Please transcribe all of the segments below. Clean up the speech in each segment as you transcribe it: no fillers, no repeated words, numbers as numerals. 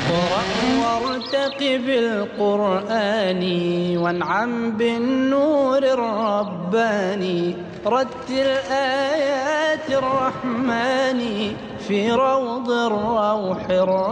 اقرأ وارتقب القرآن وانعم بالنور الرباني رتل آيات الرحمن في روض الروح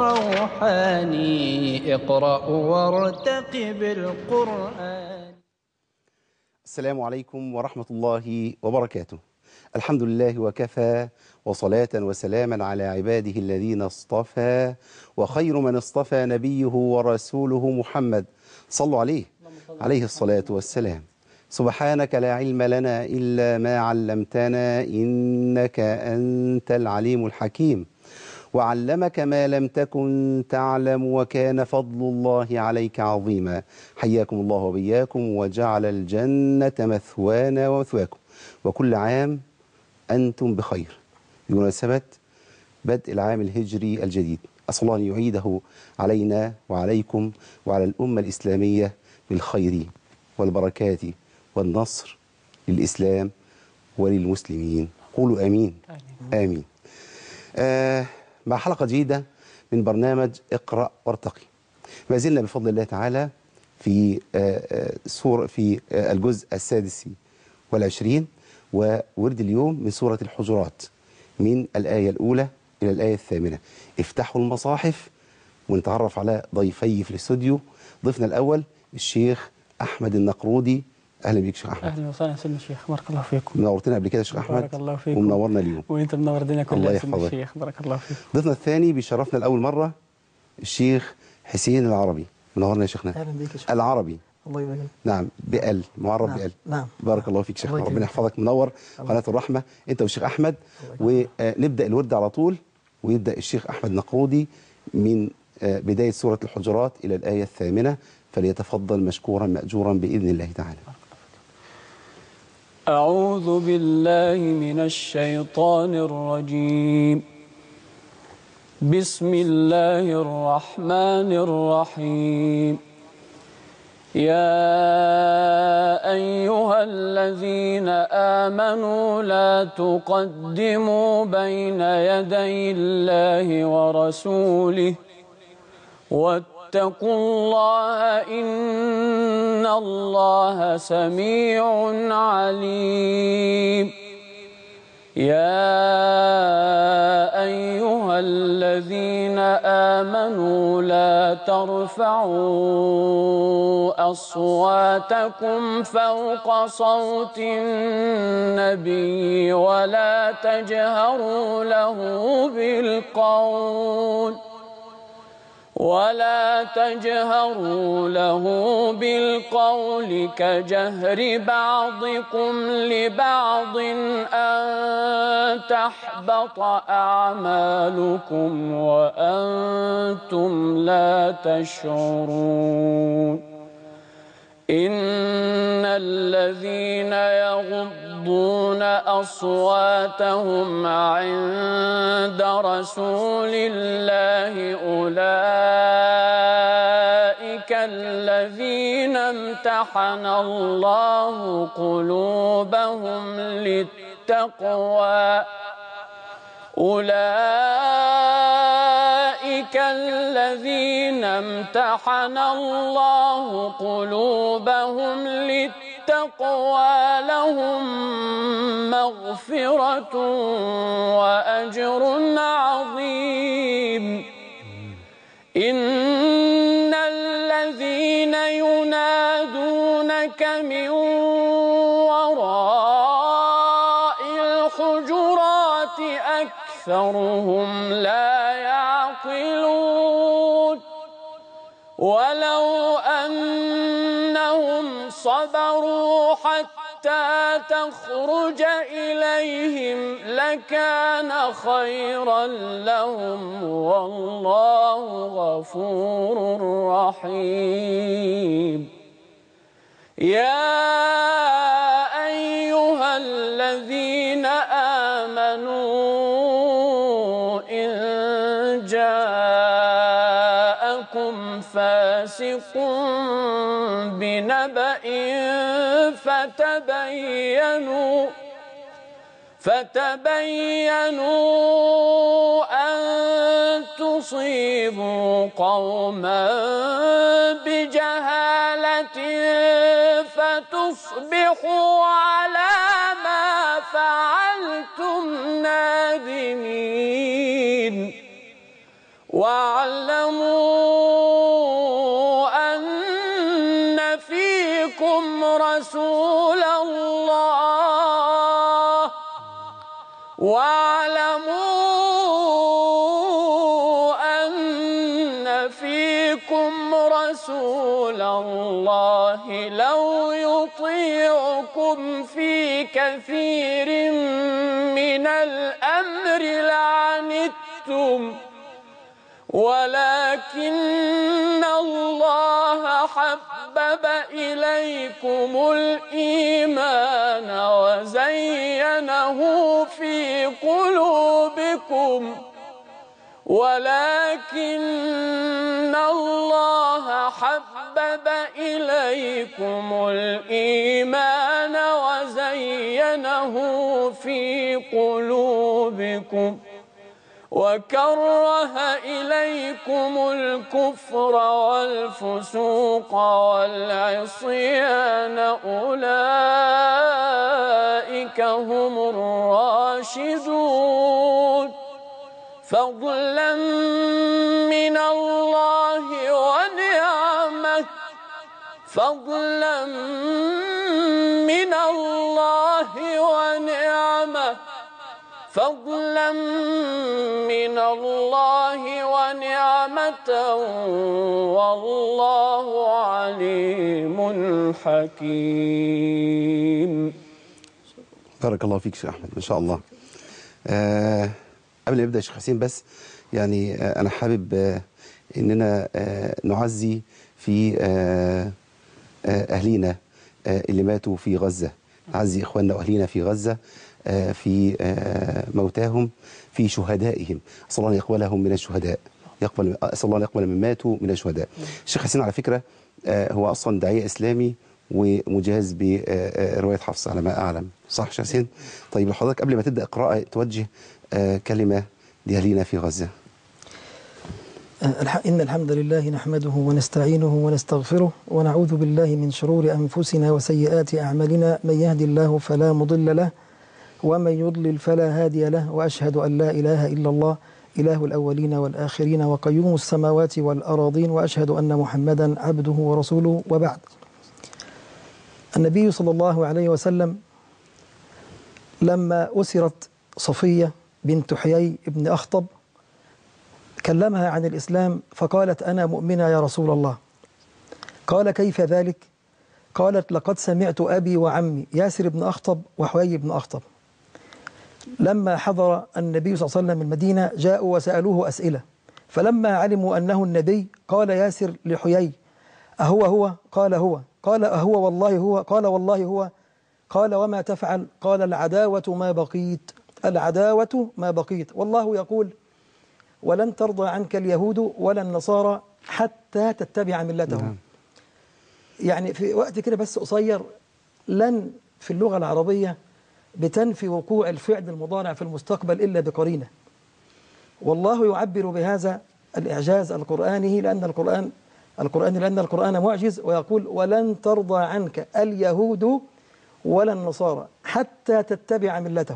الروحاني اقرأ وارتقب القرآن. السلام عليكم ورحمة الله وبركاته. الحمد لله وكفى، وصلاة وسلاما على عباده الذين اصطفى، وخير من اصطفى نبيه ورسوله محمد. صلوا عليه الصلاة والسلام. سبحانك لا علم لنا إلا ما علمتنا إنك أنت العليم الحكيم، وعلمك ما لم تكن تعلم وكان فضل الله عليك عظيما. حياكم الله وبياكم وجعل الجنة مثوانا ومثواكم، وكل عام أنتم بخير بمناسبة بدء العام الهجري الجديد. أسأل الله أن يعيده علينا وعليكم وعلى الأمة الإسلامية بالخير والبركات والنصر للإسلام وللمسلمين. قولوا آمين آمين. مع حلقة جديدة من برنامج اقرأ وارتقي. ما زلنا بفضل الله تعالى في الجزء 26، وورد اليوم من سورة الحجرات من الآية الأولى إلى الآية 8. افتحوا المصاحف ونتعرف على ضيفي في الاستوديو. ضيفنا الأول الشيخ أحمد النقرودي. أهلا بك شيخ أحمد. أهلا وسهلا سيدنا الشيخ، بارك الله فيكم. منورتنا قبل كده شيخ أحمد. بارك الله فيكم. ومنورنا اليوم. وأنت منور الدنيا الله كلها سيدنا يحفظك. الشيخ، بارك الله فيكم. ضيفنا الثاني بيشرفنا لأول مرة الشيخ حسين العربي. منورنا يا شيخنا. اهلا بيك يا شيخ. العربي. الله يبارك. نعم، بقل معرب نعم. بقل. نعم. بارك الله فيك شيخنا، الله ربنا يكرمك. يحفظك. منور قناة الرحمة انت والشيخ احمد. ونبدا الورد على طول، ويبدا الشيخ احمد نقرودي من بدايه سوره الحجرات الى الايه 8، فليتفضل مشكورا ماجورا باذن الله تعالى. أعوذ بالله من الشيطان الرجيم. بسم الله الرحمن الرحيم. يا أيها الذين آمنوا لا تقدموا بين يدي الله ورسوله واتقوا الله إن الله سميع عليم. يا أيها الذين آمنوا لا ترفعوا أصواتكم فوق صوت النبي ولا تجهروا له بالقول كجهر بعضكم لبعض أن تحبط أعمالكم وأنتم لا تشعرون. إن الذين يغضون أصواتهم عند رسول الله أولئك الذين امتحن الله قلوبهم للتقوى لهم مغفرة وأجر عظيم. إن الذين ينادونك من وراء الحجرات أكثرهم لا يعقلون. ولو أنهم صبروا حتى تخرج إليهم لكان خيرا لهم والله غفور رحيم. يا أيها الذين آمنوا إن جاءكم فاسق بنبأ فتبينوا أن تصيبوا قوما بجهالة فتصبحوا على ما فعلتم نادمين. واعلموا أن فيكم رسول الله لو يطيعكم في كثير من الأمر لعنتم ولكن الله حبب إليكم الإيمان وزينه في قلوبكم وكره إليكم الكفر والفسوق والعصيان أولئك هم الراشدون فضلا من الله ونعمه والله عليم حكيم. بارك الله فيك شيخ أحمد ما شاء الله. قبل ما نبدأ يا شيخ حسين بس يعني أنا حابب إننا نعزي في أهلينا اللي ماتوا في غزة، نعزي إخواننا وأهلينا في غزة في موتاهم، في شهدائهم، أسأل الله أن يقبلهم من الشهداء، أسأل الله أن يقبل من ماتوا من الشهداء. الشيخ حسين على فكرة هو أصلا داعية إسلامي ومجهز برواية حفص على ما أعلم، صح شيخ حسين؟ طيب لحضرتك قبل ما تبدأ قراءة توجه كلمة لأهلينا في غزة. إن الحمد لله نحمده ونستعينه ونستغفره ونعوذ بالله من شرور أنفسنا وسيئات أعمالنا، من يهدي الله فلا مضل له ومن يضلل فلا هادي له، وأشهد أن لا إله إلا الله إله الأولين والآخرين وقيوم السماوات والأراضين، وأشهد أن محمدا عبده ورسوله. وبعد، النبي صلى الله عليه وسلم لما أسرت صفية بنت حيي بن أخطب كلمها عن الإسلام فقالت أنا مؤمنة يا رسول الله. قال كيف ذلك؟ قالت لقد سمعت أبي وعمي ياسر بن أخطب وحيي بن أخطب لما حضر النبي صلى الله عليه وسلم المدينة جاءوا وسألوه أسئلة، فلما علموا أنه النبي قال ياسر لحيي أهو هو؟ قال هو. قال أهو والله هو؟ قال والله هو. قال وما تفعل؟ قال العداوة ما بقيت، العداوة ما بقيت. والله يقول ولن ترضى عنك اليهود ولا النصارى حتى تتبع ملتهم. يعني في وقت كده بس قصير، لن في اللغة العربية بتنفي وقوع الفعل المضارع في المستقبل إلا بقرينة، والله يعبر بهذا الإعجاز القرآني لأن القرآن معجز، ويقول ولن ترضى عنك اليهود ولا النصارى حتى تتبع ملتهم.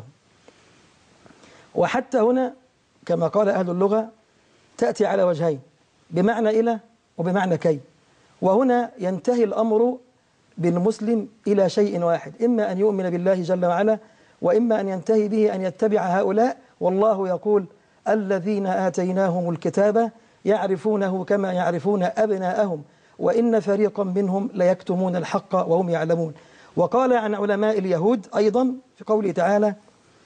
وحتى هنا كما قال أهل اللغة تأتي على وجهين، بمعنى إلى وبمعنى كي، وهنا ينتهي الأمر بالمسلم إلى شيء واحد، إما أن يؤمن بالله جل وعلا وإما أن ينتهي به أن يتبع هؤلاء. والله يقول الذين آتيناهم الكتاب يعرفونه كما يعرفون أبناءهم وإن فريقا منهم ليكتمون الحق وهم يعلمون. وقال عن علماء اليهود أيضا في قوله تعالى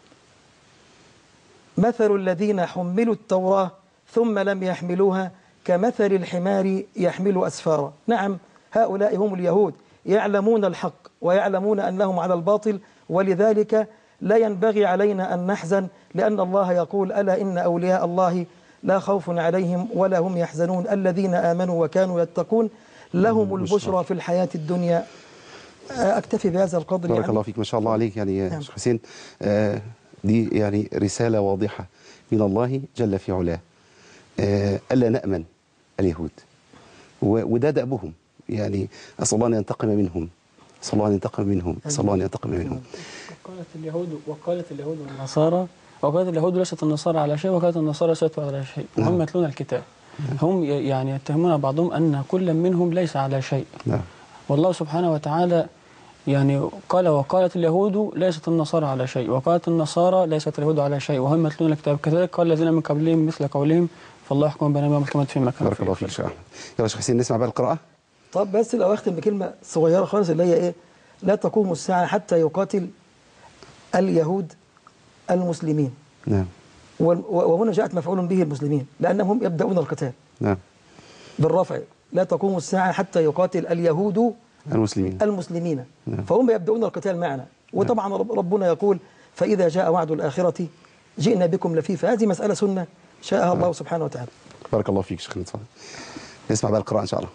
مثل الذين حملوا التوراة ثم لم يحملوها كمثل الحمار يحمل أسفارا. نعم، هؤلاء هم اليهود، يعلمون الحق ويعلمون أنهم على الباطل، ولذلك لا ينبغي علينا أن نحزن، لأن الله يقول ألا إن أولياء الله لا خوف عليهم ولا هم يحزنون الذين آمنوا وكانوا يتقون لهم البشرى في الحياة الدنيا. أكتفي بهذا القدر. بارك الله فيك ما شاء الله عليك يعني يا شيخ حسين. دي يعني رسالة واضحة من الله جل في علاه. ألا نأمن اليهود، وده دأبهم، يعني أسأل الله أن ينتقم منهم، أسأل الله أن ينتقم منهم، أسأل الله أن ينتقم منهم. وقالت اليهود والنصارى، وقالت اليهود ليست النصارى على شيء، وقالت النصارى ليست على شيء، وهم يتلون الكتاب. هم يعني يتهمون بعضهم أن كل منهم ليس على شيء. والله سبحانه وتعالى يعني قال: وقالت اليهود ليست النصارى على شيء، وقالت النصارى ليست اليهود على شيء، وهم يتلون الكتاب. كذلك قال الذين من قبلهم مثل قولهم، فالله يحكم بينهم يوم القيامة فيما كانوا بارك الله فيك شيخ أحمد. يلا شيخ حسين نسمع بقى القراءة. طب بس لو أختم بكلمة صغيرة خالص اللي هي إيه؟ لا تقوم الساعة حتى يقاتل اليهود المسلمين. نعم. وهنا جاءت مفعول به المسلمين لأنهم يبدأون القتال. نعم. بالرفع، لا تقوم الساعة حتى يقاتل اليهود المسلمين. نعم. فهم يبدأون القتال معنا. وطبعا ربنا يقول: فإذا جاء وعد الآخرة جئنا بكم لفيفا. هذه مسألة سنة شاءها الله سبحانه وتعالى. بارك الله فيك شيخنا. اتفضل نسمع بقى القراءة إن شاء الله.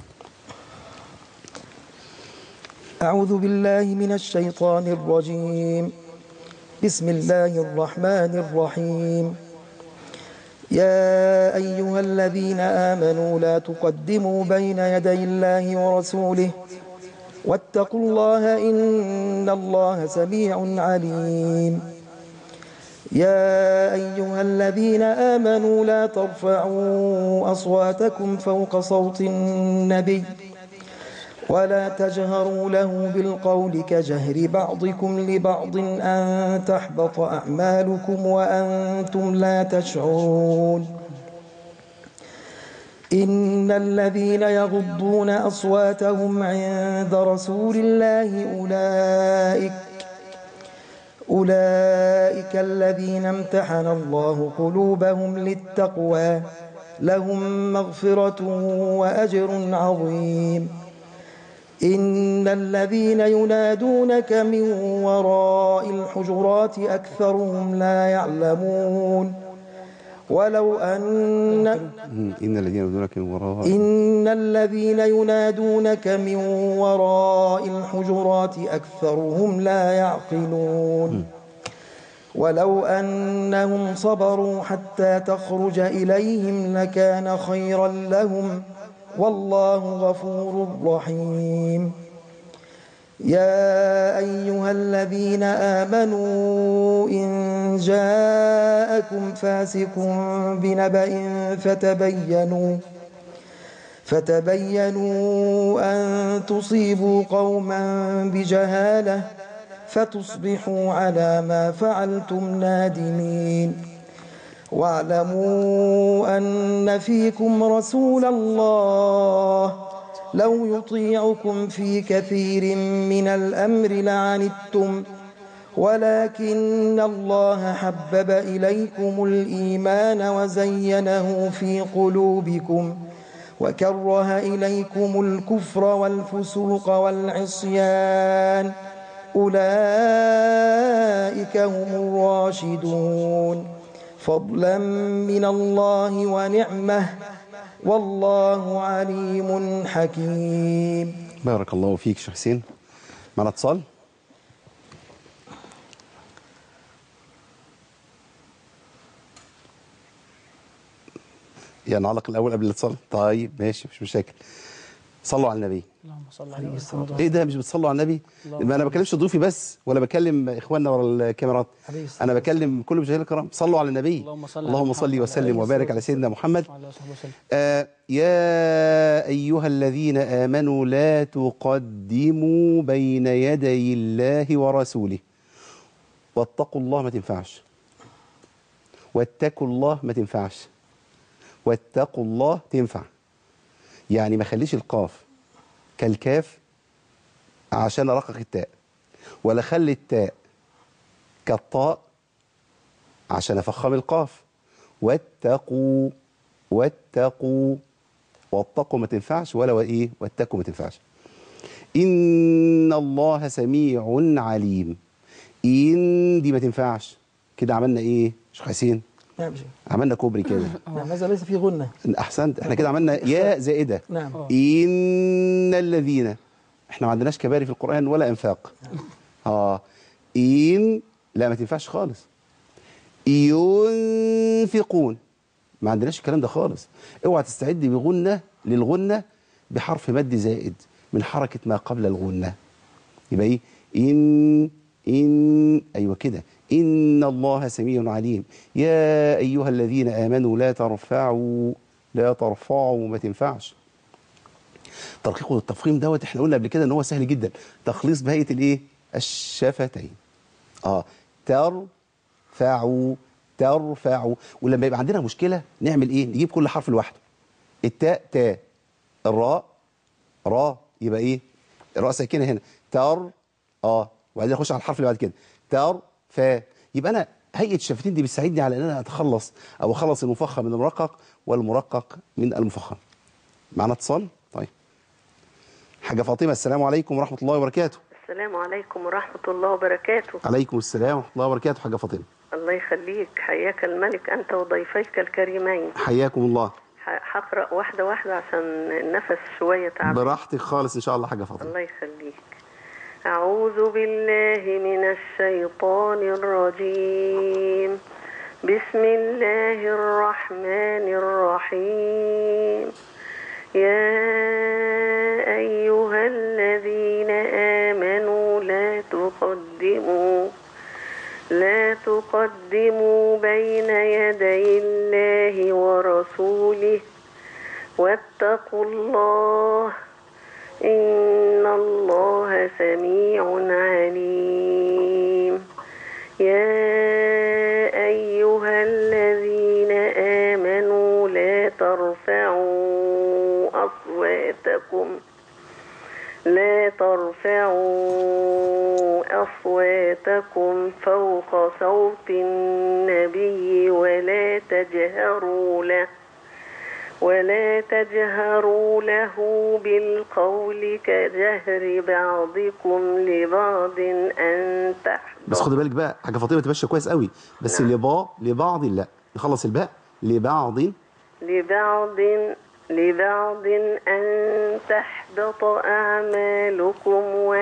أعوذ بالله من الشيطان الرجيم. بسم الله الرحمن الرحيم. يا أيها الذين آمنوا لا تقدموا بين يدي الله ورسوله واتقوا الله إن الله سميع عليم. يا أيها الذين آمنوا لا ترفعوا أصواتكم فوق صوت النبي ولا تجهروا له بالقول كجهر بعضكم لبعض أن تحبط أعمالكم وأنتم لا تشعرون. إن الذين يغضون أصواتهم عند رسول الله أولئك الذين امتحن الله قلوبهم للتقوى لهم مغفرة وأجر عظيم. إن الذين ينادونك من وراء الحجرات أكثرهم لا يعلمون. ولو أن إن الذين ينادونك من وراء الحجرات أكثرهم لا يعقلون. ولو أنهم صبروا حتى تخرج إليهم لكان خيرا لهم والله غفور رحيم. يا أيها الذين آمنوا إن جاءكم فاسق بنبأ فتبينوا أن تصيبوا قوما بجهالة فتصبحوا على ما فعلتم نادمين. واعلموا أن فيكم رسول الله لو يطيعكم في كثير من الأمر لعنتم ولكن الله حبب إليكم الإيمان وزينه في قلوبكم وكره إليكم الكفر والفسوق والعصيان أولئك هم الراشدون فضلا من الله ونعمه والله عليم حكيم. بارك الله فيك شيخ حسين. معنا اتصال. يعني نعلق الأول قبل الاتصال. طيب ماشي مش مشاكل. صلوا على النبي. اللهم صل عليه وسلم. ايه ده مش بتصلوا على النبي؟ ما انا بكلمش ضيوفي بس ولا بكلم اخواننا ورا الكاميرات، انا بكلم كل مشاهدينا الكرام. صلوا على النبي. اللهم صل وسلم وبارك على سيدنا محمد. يا ايها الذين امنوا لا تقدموا بين يدي الله ورسوله واتقوا الله ما تنفعش، واتقوا الله ما تنفعش، واتقوا الله تنفع. يعني ما خليش القاف كالكاف عشان ارقق التاء، ولا خلي التاء كالطاء عشان افخم القاف. واتقوا واتقوا واتقوا ما تنفعش، ولا وايه واتقوا ما تنفعش. ان الله سميع عليم. ان دي ما تنفعش. كده عملنا ايه شيخ حسين؟ نعم. عملنا كوبري كده. نعم هذا ليس فيه غنة. احسنت. احنا كده عملنا ياء زائده. نعم. ان الذين، احنا ما عندناش كباري في القرآن ولا انفاق. ان لا ما تنفعش خالص. ينفقون ما عندناش الكلام ده خالص. اوعى تستعد بغنة للغنة بحرف مد زائد من حركة ما قبل الغنة. يبقى ايه؟ إن أيوة كده، إن الله سميع عليم. يا أيها الذين آمنوا لا ترفعوا ما تنفعش. ترقيق والتفخيم دوت احنا قلنا قبل كده ان هو سهل جدا. تخليص بهيئة الايه؟ الشفتين. ترفعوا. ولما يبقى عندنا مشكلة نعمل ايه؟ نجيب كل حرف لوحده. التاء تاء، الراء راء، يبقى ايه؟ الراء ساكنة هنا، وبعدين اخش على الحرف اللي بعد كده، فا. يبقى انا هيئة الشفتين دي بتساعدني على ان انا اتخلص او اخلص المفخم من المرقق والمرقق من المفخم. معنا اتصال؟ طيب. حاجة فاطمة، السلام عليكم ورحمة الله وبركاته. السلام عليكم ورحمة الله وبركاته. عليكم السلام ورحمة الله وبركاته. حاجة فاطمة، الله يخليك، حياك الملك أنت وضيفيك الكريمين. حياكم الله. هقرأ واحدة واحدة عشان النفس شوية تعب. براحتك خالص إن شاء الله. حاجة فاطمة. الله يخليك. أعوذ بالله من الشيطان الرجيم. بسم الله الرحمن الرحيم. يا أيها الذين آمنوا لا تقدموا بين يدي الله ورسوله واتقوا الله إن الله سميع عليم. يا أيها الذين آمنوا لا ترفعوا أصواتكم فوق صوت النبي ولا تجهروا له بالقول كجهر بعضكم لبعض أن تحبط. بس خد بالك بقى حاجة فاطمة، تمشي كويس قوي، بس لبعض لا، نخلص الباء. لبعض أن تحبط أعمالكم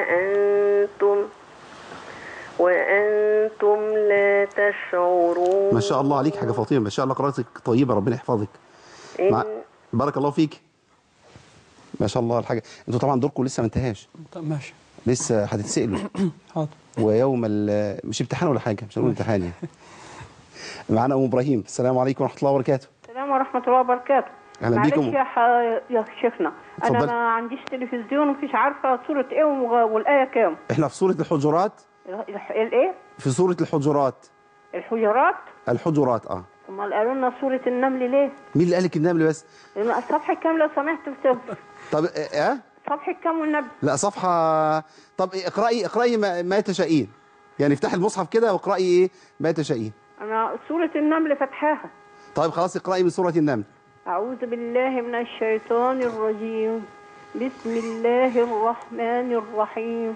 وأنتم لا تشعرون. ما شاء الله عليك حاجة فاطمة، ما شاء الله، قراءتك طيبة، ربنا يحفظك. بارك الله فيك. ما شاء الله الحاجة. انتوا طبعا دوركم لسه ما انتهاش. طب ماشي، لسه هتتسألوا. حاضر. ويوم مش امتحان ولا حاجة، مش هنقول امتحان يعني. معانا أم إبراهيم، السلام عليكم ورحمة الله وبركاته. السلام ورحمة الله وبركاته. أهلا بيكم. يا شيخنا، اتفضل. أنا ما عنديش تلفزيون ومفيش عارفة سورة إيه والآية كام. إحنا في سورة الحجرات. الإيه؟ في سورة الحجرات. الحجرات أمال قالوا لنا سورة النمل ليه؟ مين اللي قال لك النمل بس؟ الصفحة كام لو سمحت؟ طب صفحة كام والنبي؟ لا صفحة. طب اقرأي ما تشائين. يعني افتحي المصحف كده واقرأي ايه ما تشائين. أنا سورة النمل فتحاها. طيب خلاص اقرأي من سورة النمل. أعوذ بالله من الشيطان الرجيم. بسم الله الرحمن الرحيم.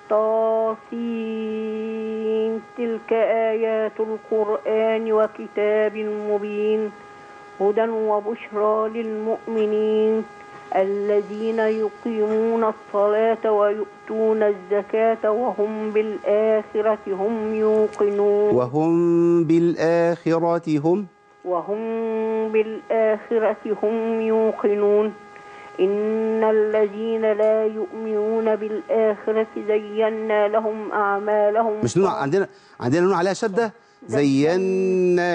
طاسين تلك آيات القرآن وكتاب مبين هدى وبشرى للمؤمنين الذين يقيمون الصلاة ويؤتون الزكاة وهم بالآخرة هم يوقنون إن الذين لا يؤمنون بالآخرة زينا لهم أعمالهم. مش نون عندنا نون عليها شدة. زينا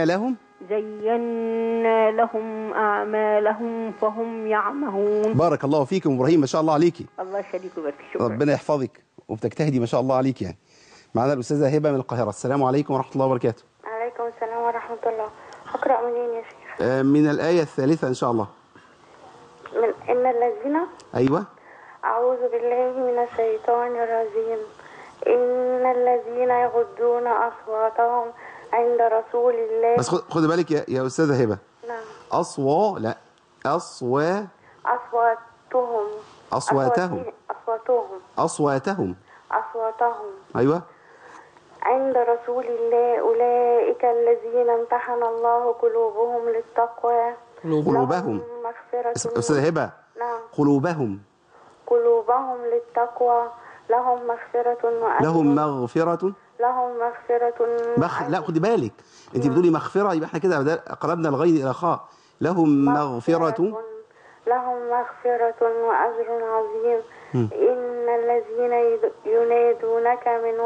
لهم أعمالهم فهم يعمهون. بارك الله فيكم إبراهيم، ما شاء الله عليكي. الله يخليك ويبارك. شكرا. ربنا يحفظك وبتجتهدي ما شاء الله عليك يعني. معنا الأستاذة هبة من القاهرة، السلام عليكم ورحمة الله وبركاته. عليكم السلام ورحمة الله. أقرأ منين يا شيخ؟ من الآية الثالثة إن شاء الله. من إن الذين. أيوة. أعوذ بالله من الشيطان الرجيم. إن الذين يغضون أصواتهم عند رسول الله. بس خد بالك يا أستاذة هبة. نعم. أصواتهم. أيوة. عند رسول الله أولئك الذين امتحن الله قلوبهم للتقوى. قلوبهم. أستاذة هبة. نعم. قلوبهم للتقوى لهم مغفرة وأجر لهم مغفرة. لهم مغفرة لا خدي بالك، انت بتقولي مغفرة، يبقى احنا كده قلبنا الغين الى خاء. لهم مغفرة. لهم مغفرة وأجر عظيم. إن الذين ينادونك من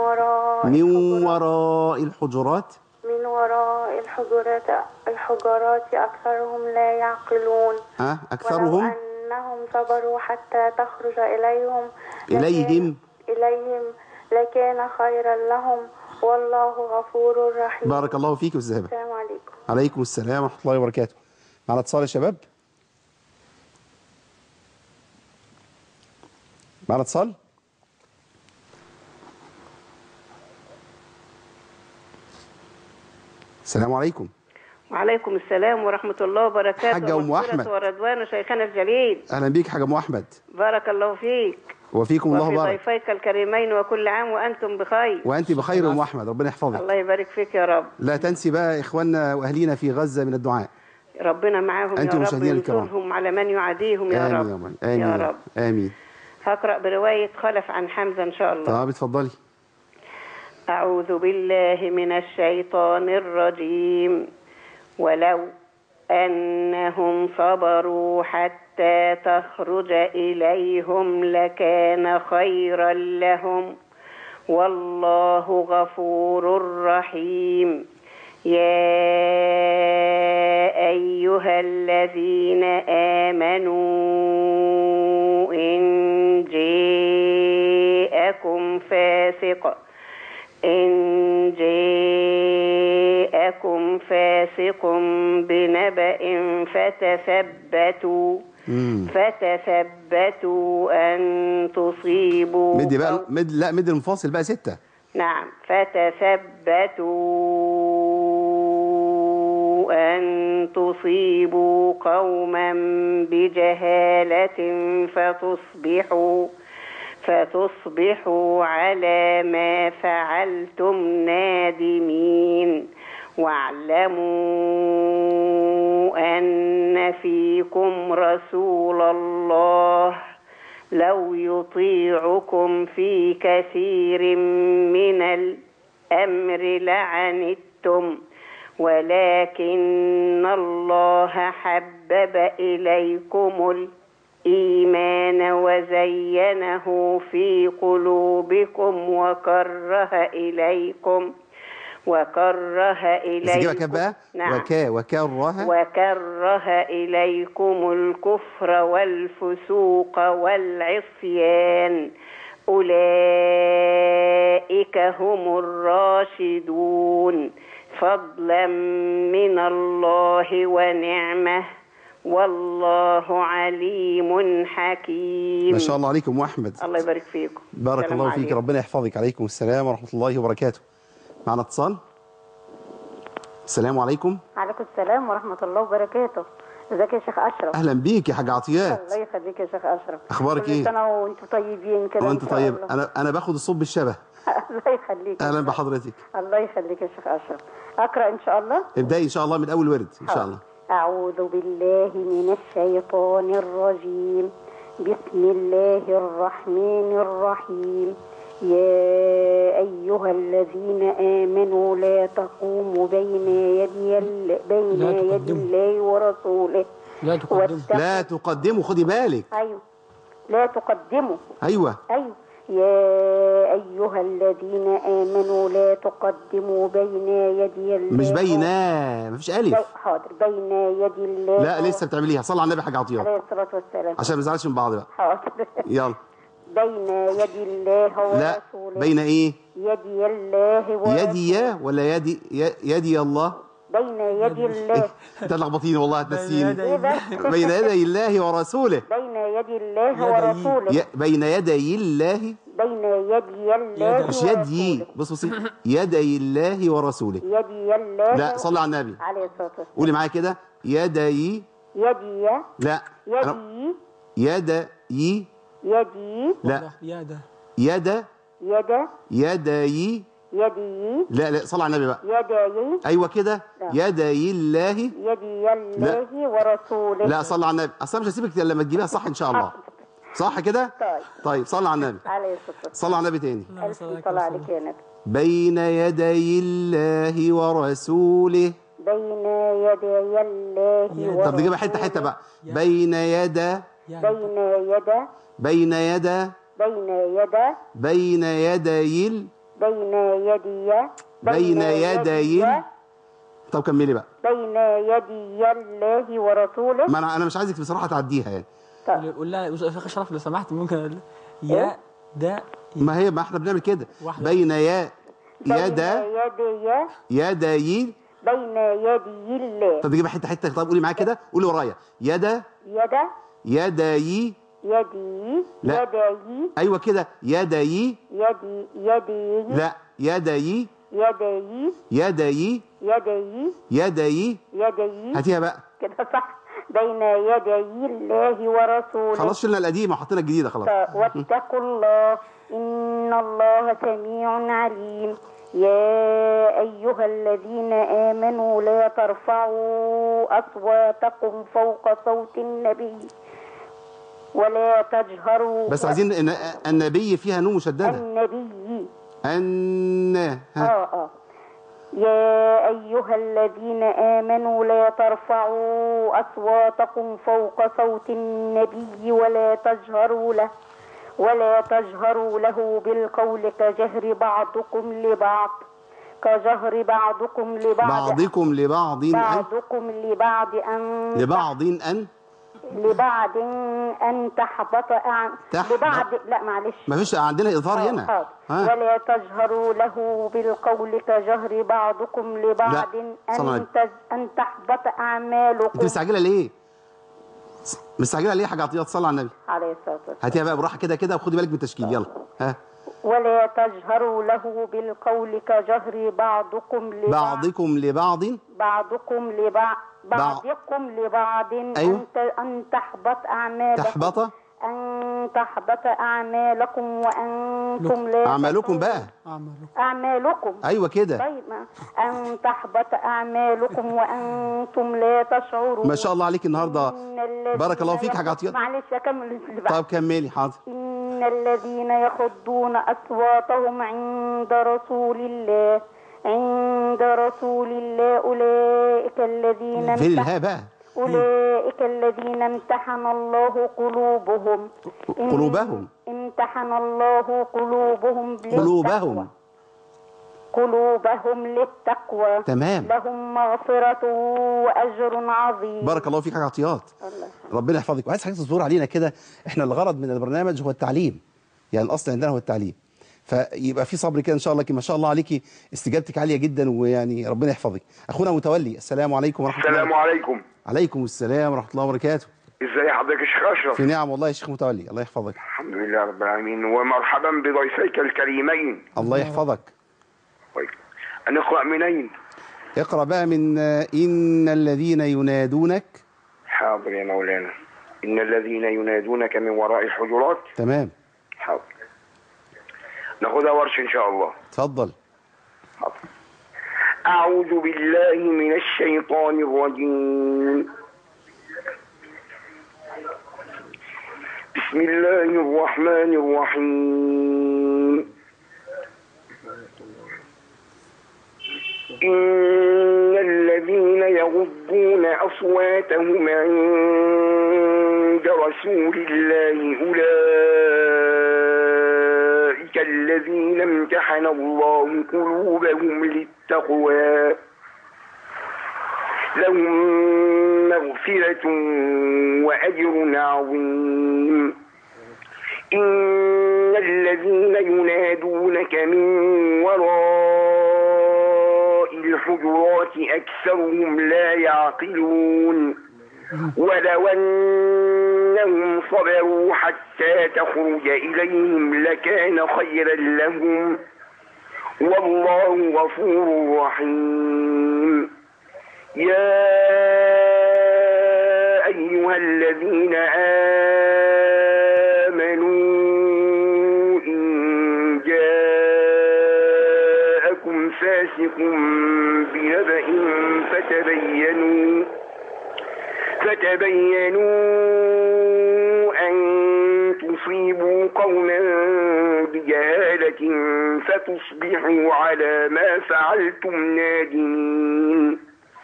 وراء الحجرات من وراء الحجرات أكثرهم لا يعقلون. أكثرهم ولو أنهم صبروا حتى تخرج إليهم لكان خيرا لهم والله غفور رحيم. بارك الله فيك يا أستاذ هبة. السلام عليكم. عليكم السلام ورحمة الله وبركاته. معنا اتصال يا شباب؟ معنا اتصال؟ السلام عليكم. وعليكم السلام ورحمة الله وبركاته. حاجة أم أحمد ورضوان شيخنا الجليل. أهلا بيك حاجة أم أحمد. بارك الله فيك وفيكم الله بارك. وفي ضيفيك الكريمين وكل عام وأنتم بخير. وأنت بخير أم أحمد، ربنا يحفظك. الله يبارك فيك يا رب. لا تنسي بقى إخواننا وأهلينا في غزة من الدعاء. ربنا معاهم يا رب، ينصرهم على من يعاديهم يا رب. آمين يا رب. آمين. هقرأ برواية خلف عن حمزة إن شاء الله. طب اتفضلي. أعوذ بالله من الشيطان الرجيم. ولو أنهم صبروا حتى تخرج إليهم لكان خيرا لهم والله غفور رحيم. يا أيها الذين آمنوا إن جاءكم فاسق بنبأ فتثبتوا أن تصيبوا مدي بقى مدي المفاصل بقى 6. نعم. فتثبتوا أن تصيبوا قوما بجهالة فتصبحوا على ما فعلتم نادمين. واعلموا أن فيكم رسول الله لو يطيعكم في كثير من الأمر لعنتم ولكن الله حبب إليكم الإيمان وزينه في قلوبكم وكره إليكم نعم. وكره إليكم الكفر والفسوق والعصيان أولئك هم الراشدون فضلا من الله ونعمه والله عليم حكيم. ما شاء الله عليكم أم أحمد. الله يبارك فيكم. بارك الله فيك، ربنا يحفظك. عليكم السلام ورحمة الله وبركاته. معنا اتصال. السلام عليكم. وعليكم السلام ورحمة الله وبركاته. ازيك يا شيخ أشرف؟ أهلا بيك يا حاج عطيات. الله يخليك يا شيخ أشرف. أخبارك إيه؟ كل سنة وأنتم طيبين كده. وأنت طيب. أنا باخد الصوت بالشبه. الله يخليك. أهلا بحضرتك. الله يخليك يا شيخ أشرف. أقرأ إن شاء الله؟ ابدأي إن شاء الله من أول ورد إن شاء الله. أعوذ بالله من الشيطان الرجيم. بسم الله الرحمن الرحيم. يا أيها الذين آمنوا لا تقوموا بين يدي الله ورسوله. لا تقدموا خدي بالك. أيوه لا تقدموا. أيوه يا أيها الذين آمنوا لا تقدموا بين يدي الله. مش بينا، مفيش ألف. حاضر. بين يدي الله. لا لسه بتعمليها. صلى على النبي حاج عطيات عليه الصلاة والسلام عشان ما نزعلش من بعض بقى. حاضر. يلا. بين يدي الله ورسوله. لا بين إيه؟ يدي الله ورسوله. يدي ولا يدي الله؟ بين يدي الله. انت لخبطيني والله هتنسيني. بين يدي الله ورسوله. بين يدي الله ورسوله. بين يدي الله. بين يدي الله مش يدي. بصي يدي الله ورسوله. يدي الله. لا صلي على النبي عليه الصلاة والسلام. قولي معايا كده. يدي. لا يدي. لا يدي. لا صلى على النبي بقى. يدي. ايوه كده. يدي الله. يدي الله ورسوله. لا صلى على النبي. اصلا مش هسيبك لما تجيبيها صح ان شاء الله. صح كده؟ طيب صلى على النبي. عليه الصلاة والسلام. صلى على النبي تاني. ألف صلاة عليك يا نبي. بين يدي الله ورسوله. بين يدي الله ورسوله. طب نجيبها حته حته بقى. بين يدا. بين يدا. بين يدا. بين يدا. بين يدي بين يدي. بين يدي. طب كملي بقى. بين يدي الله ورسوله. ما انا مش عايزك بصراحه تعديها يعني. قول لها شيخ اشرف لو سمحت ممكن اقول يا ده. ما احنا بنعمل كده. بين يدا. يدي. بين يدي الله. طب نجيبها حته حته. طب قولي معايا كده. قولي ورايا. يدا. يدي. يدي. لا. يدي. ايوه كده. يدي. يدي. لا. يدي. يدي. يدي. يدي. يدي. يدي. هاتيها بقى كده صح. بين يدي الله ورسوله. خلاص شلنا القديمه وحطينا الجديده خلاص. واتقوا الله إن الله سميع عليم. يا أيها الذين آمنوا لا ترفعوا أصواتكم فوق صوت النبي ولا تجهروا. بس عايزين النبي فيها نون مشدده. النبي. يا أيها الذين آمنوا لا ترفعوا أصواتكم فوق صوت النبي ولا تجهروا له بالقول كجهر بعضكم لبعض بعضكم لبعض أن تحبط لبعض. لا معلش ما فيش عندنا إظهار هنا. ولا تجهروا له بالقول كجهر بعضكم لبعض أن تحبط أعمالكم. أنت مستعجلة ليه؟ مستعجلة ليه حاجة عطية؟ تصلي على النبي عليه الصلاة والسلام. هاتيها بقى براحة كده كده وخدي بالك من التشكيل. يلا ها. ولا تجهروا له بالقول كجهر بعضكم لبعض أيوة. أن تحبط أعمالكم وأنتم لا أعمالكم بقى أعمالكم. أيوة كده. طيب أن تحبط أعمالكم وأنتم لا تشعرون. ما شاء الله عليك النهارده بارك الله فيك حاجة عطية. معلش أكمل. طب كملي. حاضر. إن الذين يخضون أصواتهم عند رسول الله أولئك الذين فين الهاء بقى؟ أولئك الذين امتحن الله قلوبهم امتحن الله قلوبهم للتقوى. تمام. لهم مغفرة وأجر عظيم. بارك الله فيك حاجة عطيات. ربنا يحفظك. وعايز حاجة تصبر علينا كده. احنا الغرض من البرنامج هو التعليم، يعني الأصل عندنا هو التعليم، فيبقى في صبر كده ان شاء الله. ما شاء الله عليكي استجابتك عاليه جدا، ويعني ربنا يحفظك. اخونا متولي، السلام عليكم ورحمه الله. السلام عليكم. عليكم السلام ورحمه الله وبركاته. ازي حضرتك يا شيخ اشرف؟ في نعم والله يا شيخ متولي، الله يحفظك. الحمد لله رب العالمين، ومرحبا بضيفيك الكريمين. الله يحفظك. طيب نقرا منين؟ اقرا بقى من ان الذين ينادونك. حاضر يا مولانا. ان الذين ينادونك من وراء الحجرات. تمام. حاضر. ناخدها ورش ان شاء الله. اتفضل. حاضر. اعوذ بالله من الشيطان الرجيم. بسم الله الرحمن الرحيم. إن الذين يغضون أصواتهم عند رسول الله أولئك الذين امتحن الله قلوبهم للتقوى لهم مغفرة وأجر عظيم. إن الذين ينادونك من وراء الحجرات أكثرهم لا يعقلون. ولو أنهم صبروا حتى تخرج إليهم لكان خيرا لهم والله غفور رحيم. يا أيها الذين آمنوا إن جاءكم فاسق بنبأ فتبينوا أن تصيبوا قوما بجهالة فتصبحوا على ما فعلتم نادمين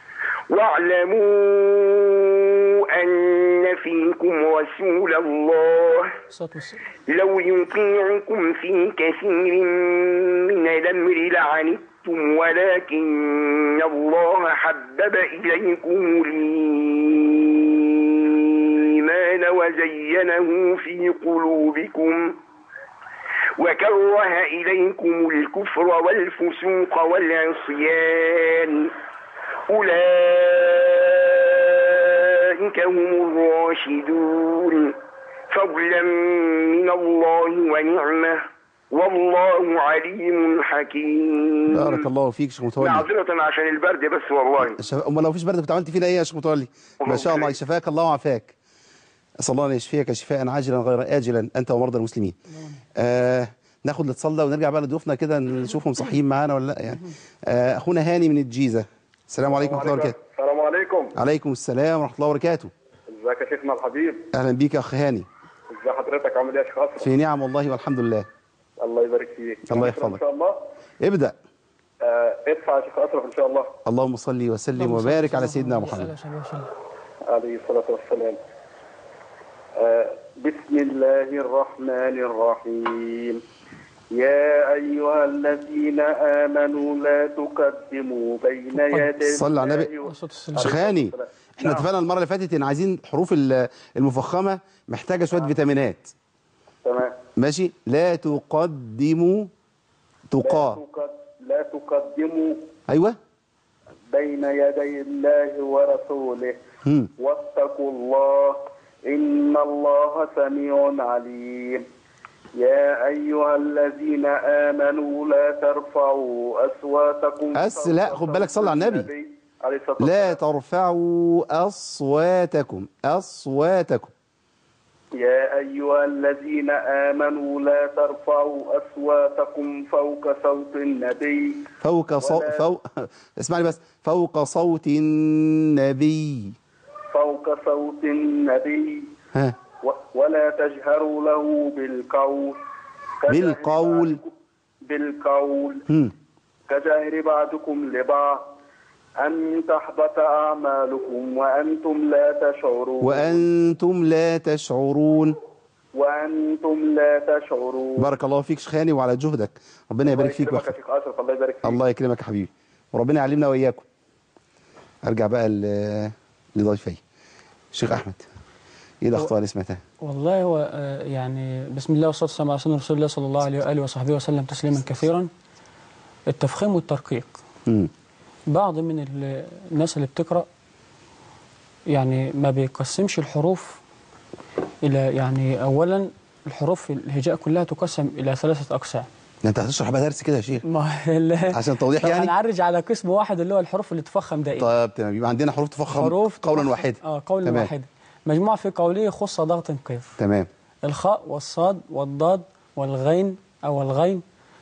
واعلموا أن فيكم رسول الله لو يطيعكم في كثير من الأمر لعنتم ولكن الله حبب إليكم الإيمان وزينه في قلوبكم وكره إليكم الكفر والفسوق والعصيان أولئك هم الراشدون فضلا من الله ونعمة والله عليم حكيم. بارك الله فيك شيخ متولي. معذرة عشان البرد بس والله. امال لو فيش برد كنت عملت فينا ايه يا شيخ متولي؟ ما شاء الله شفاك الله وعافاك. اسال الله ان يشفيك شفاء عاجلا غير آجلا انت ومرضى المسلمين. ناخد الاتصال ده ونرجع بقى لضيوفنا كده نشوفهم صحيين معانا ولا لا يعني. اخونا هاني من الجيزه. السلام عليكم ورحمه الله وبركاته. السلام عليكم. عليكم السلام ورحمه الله وبركاته. ازيك يا شيخنا الحبيب؟ اهلا بيك يا اخ هاني. ازي حضرتك عامل ايه يا شيخ أسرة؟ في نعم والله والحمد لله. الله يبارك فيك. الله يحفظك. ان شاء الله. ابدا. ادفع يا شيخ أسرة ان شاء الله. اللهم صل وسلم وبارك على سيدنا محمد عليه الصلاه والسلام. بسم الله الرحمن الرحيم. يا أيها الذين آمنوا لا تقدموا بين يدي صلى على النبي. شيخ هاني احنا اتفقنا المره اللي فاتت ان عايزين حروف المفخمه محتاجه شويه فيتامينات. تمام ماشي. لا تقدموا لا تقدموا ايوه بين يدي الله ورسوله واتقوا الله إن الله سميع عليم. يا أيها الذين آمنوا لا ترفعوا أصواتكم لا خد بالك صلى على النبي. لا ترفعوا أصواتكم. يا أيها الذين آمنوا لا ترفعوا أصواتكم فوق صوت النبي اسمعني بس. فوق صوت النبي. ها. ولا تجهروا له بالقول كجهر بعضكم لبعض أن تحبط أعمالكم وأنتم لا تشعرون. بارك الله فيك شيخ هاني وعلى جهدك. ربنا يبارك فيك الله يبارك فيك. الله يكرمك يا حبيبي وربنا يعلمنا وإياكم. أرجع بقى لضيفي الشيخ أحمد. ايه الاخطاء اللي سمعتها؟ والله هو يعني بسم الله والصلاه والسلام على سيدنا رسول الله صلى الله عليه واله وصحبه وسلم تسليما كثيرا. التفخيم والترقيق. بعض من الناس اللي بتقرا يعني ما بيقسمش الحروف الى يعني اولا الحروف الهجاء كلها تقسم الى 3 اقسام. انت هتشرح بقى درس كده يا شيخ؟ عشان توضيح يعني. هنعرج على قسم واحد اللي هو الحروف اللي تفخم دائما. طيب تمام. يبقى عندنا حروف تفخم قولا واحدا. قولا واحدا. مجموعة في قوله خص ضغط قيف. تمام. الخاء والصاد والضاد والغين أو الغين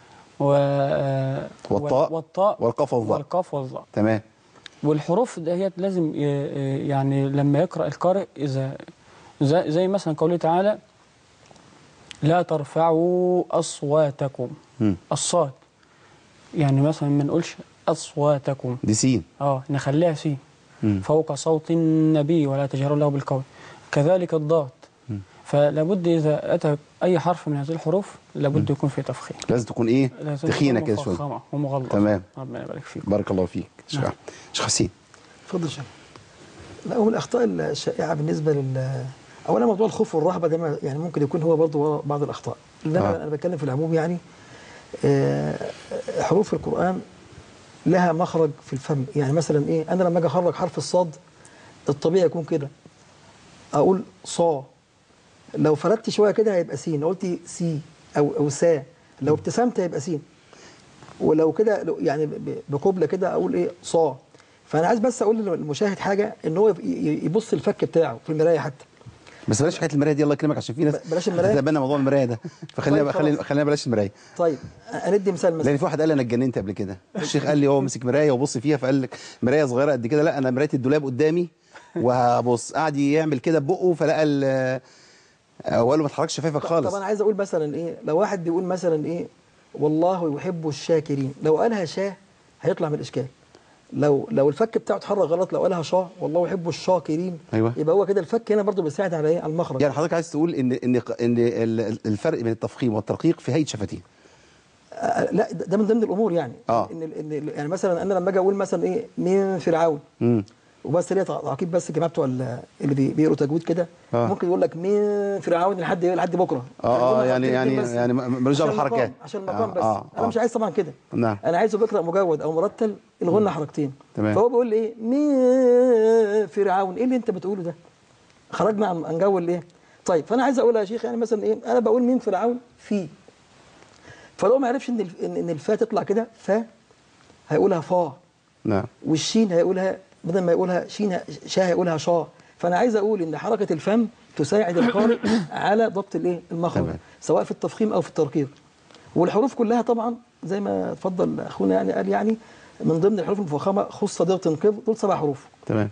والطاء والقاف والظاء. تمام. والحروف دهيت لازم يعني لما يقرأ القارئ إذا زي مثلا قوله تعالى لا ترفعوا أصواتكم. الصاد يعني مثلا ما نقولش أصواتكم دي سين. نخليها سين. فوق صوت النبي ولا تجهروا له بالقول. كذلك الضاد. فلابد إذا أتى أي حرف من هذه الحروف لابد يكون فيه تفخيم. لازم تكون إيه؟ تخينة كده شوية. مفخمة ومغلظة. تمام. ربنا يبارك فيك. بارك الله فيك. شيخ حسين. اتفضل شيخ. لا هو الأخطاء الشائعة بالنسبة أولا موضوع الخوف والرهبة ده يعني ممكن يكون هو برضه بعض الأخطاء. أنا بتكلم في العموم يعني حروف القرآن لها مخرج في الفم. يعني مثلا ايه انا لما اجي اخرج حرف الصاد الطبيعي يكون كده اقول صا. لو فردت شويه كده هيبقى سين. لو قلت سي او سا لو ابتسمت هيبقى سين. ولو كده يعني بقبله كده اقول ايه صا. فانا عايز بس اقول للمشاهد حاجه ان هو يبص الفك بتاعه في المرايه حتى. بس بلاش حكايه المرايه دي الله يكرمك عشان في ناس بلاش المرايه. هتتبنى موضوع المرايه ده فخلينا خلينا بلاش المرايه. طيب اندي مثال لان في واحد قال لي انا اتجننت قبل كده. الشيخ قال لي هو مسك مرايه وبص فيها فقال لك مرايه صغيره قد كده. لا انا مرايه الدولاب قدامي وهبص. قعد يعمل كده ببقه فلقى اوله ما تحركش شفايفك خالص. طب انا عايز اقول مثلا ايه، لو واحد بيقول مثلا ايه والله يحب الشاكرين، لو قالها شاه هيطلع من الاشكال. لو الفك بتاعه اتحرك غلط، لو قالها شاه والله يحب الشاكرين، ايوه، يبقى هو كده الفك هنا برضه بيساعد على ايه، على المخرج. يعني حضرتك عايز تقول ان الفرق بين التفخيم والترقيق في هيئه شفتين. لا ده من ضمن الامور يعني. ان يعني مثلا انا لما اجي اقول مثلا ايه من فرعون، وبس ليه تعقيب بس الجماعه بتوع اللي بيقروا تجويد كده، ممكن يقول لك من فرعون لحد بكره. يعني ملوش دعوه بالحركات عشان المقام بس. انا مش عايز طبعا كده. نعم. انا عايزه بيقرا مجود او مرتل الغنه حركتين. تمام. فهو بيقول لي ايه من فرعون، ايه اللي انت بتقوله ده؟ خرجنا عن جو الايه. طيب فانا عايز اقولها يا شيخ، يعني مثلا ايه، انا بقول من فرعون في، فلو ما عرفش ان الفاء تطلع كده فا، هيقولها فا. نعم. والشين هيقولها بدل ما يقولها شين شا هيقولها شا. فانا عايز اقول ان حركه الفم تساعد القارئ على ضبط الايه، المخرج، سواء في التفخيم او في الترقيق. والحروف كلها طبعا زي ما اتفضل اخونا يعني قال، يعني من ضمن الحروف المفخمه خص صديق تنقذ، دول 7 حروف. تمام.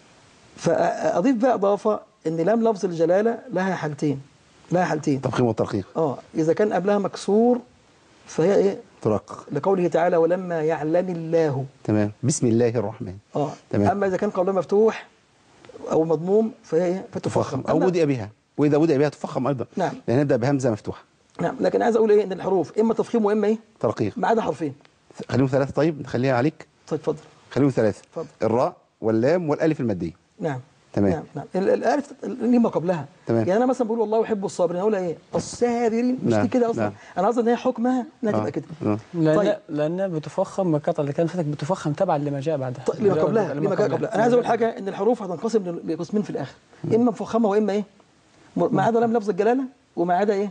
فاضيف بقى اضافه ان لام لفظ الجلاله لها حالتين. تفخيم والترقيق. اذا كان قبلها مكسور فهي ايه؟ ترقق، لقوله تعالى ولما يعلم الله. تمام. بسم الله الرحمن. تمام. اما اذا كان قبلها مفتوح او مضموم فهي ايه؟ فتفخم او بدأ بها، واذا بدأ بها تفخم ايضا. نعم. لان نبدا بهمزه مفتوحه. نعم. لكن عايز اقول ايه، ان الحروف اما تفخيم واما ايه؟ ترقيق، ما عدا حرفين. خليهم 3. طيب نخليها عليك. طيب اتفضل. خليهم 3. اتفضل. الراء واللام والالف الماديه. نعم. تمام. نعم. الالف ليه ما قبلها. تمام. يعني انا مثلا بقول والله يحب الصابرين، اقولها ايه؟ الصابرين. مش دي كده اصلا. انا قصدي ان هي حكمها انها تبقى كده. طيب. لانها بتفخم مقاطع اللي كان فاتك بتفخم تبعا لما جاء بعدها. لما جاء قبلها. انا عايز اقول حاجه، ان الحروف هتنقسم لقسمين في الاخر، اما مفخمه واما ايه؟ ما عدا لام لفظ الجلاله، وما عدا ايه؟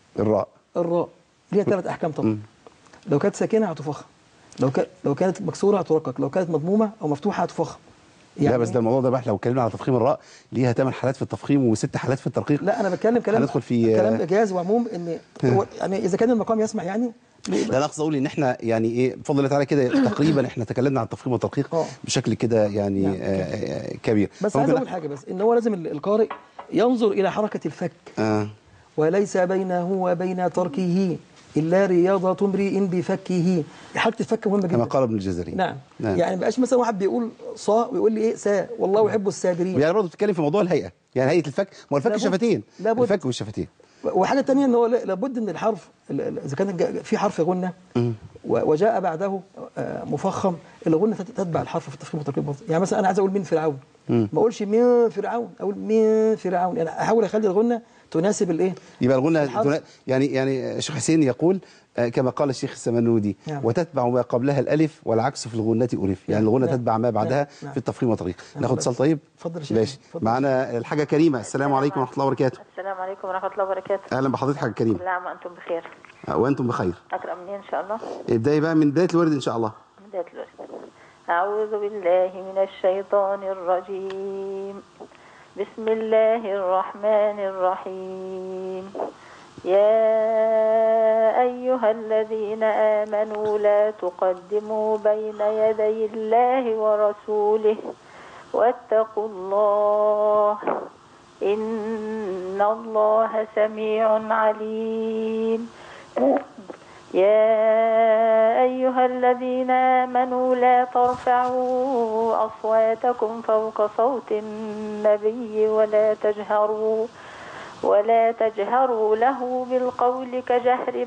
الراء ليها 3 احكام طبعا. لو كانت ساكنه هتفخم، لو كانت مكسوره هترقق، لو كانت مضمومه او مفتوحه هتفخم. يعني لا بس ده الموضوع ده بقى لو اتكلمنا على تفخيم الراء ليها 8 حالات في التفخيم و6 حالات في الترقيق. لا انا بتكلم كلام هندخل في كلام اجاز وعموم، ان يعني اذا كان المقام يسمح يعني. لا انا اقصد اقول ان احنا يعني ايه بفضل الله تعالى كده تقريبا احنا تكلمنا عن التفخيم والترقيق بشكل كده يعني كبير. بس عايز اقول حاجه، بس ان هو لازم القارئ ينظر الى حركه الفك، وليس بينه وبين تركه إلا رياضة امرئ بفكه. حركة الفك مهمة جدا كما قال ابن الجزري. نعم. يعني ما بقاش مثلا واحد بيقول صا ويقول لي ايه سا والله يحب السابرين. يعني برضه بتتكلم في موضوع الهيئة، يعني هيئة الفك، ما هو الفك شفتين، الفك والشفتين. وحاجة ثانية ان هو لابد ان الحرف اذا كان في حرف غنة وجاء بعده مفخم، الغنة تتبع الحرف في التفخيم والترقيق برضه. يعني مثلا انا عايز اقول من فرعون، ما اقولش من فرعون، اقول من فرعون، يعني احاول اخلي الغنة تناسب الايه؟ يبقى الغنة يعني الشيخ حسين يقول كما قال الشيخ السمنودي وتتبع ما قبلها الالف والعكس في الغنة ألف، يعني الغنة تتبع ما بعدها في التفخيم والترقيق. ناخد اتصال. طيب اتفضل يا شيخ. ماشي. معانا الحاجة كريمة. السلام عليكم ورحمة الله وبركاته. السلام عليكم ورحمة الله وبركاته. اهلا بحضرتك حاجة كريمة. كل عام وانتم بخير. وانتم بخير. اقرأ منين ان شاء الله؟ ابداي بقى من بداية الورد ان شاء الله. من بداية الورد. أعوذ بالله من الشيطان الرجيم. بسم الله الرحمن الرحيم. يا أيها الذين آمنوا لا تقدموا بين يدي الله ورسوله واتقوا الله إن الله سميع عليم. يا أيها الذين آمنوا لا ترفعوا أصواتكم فوق صوت النبي ولا تجهروا له بالقول كجهر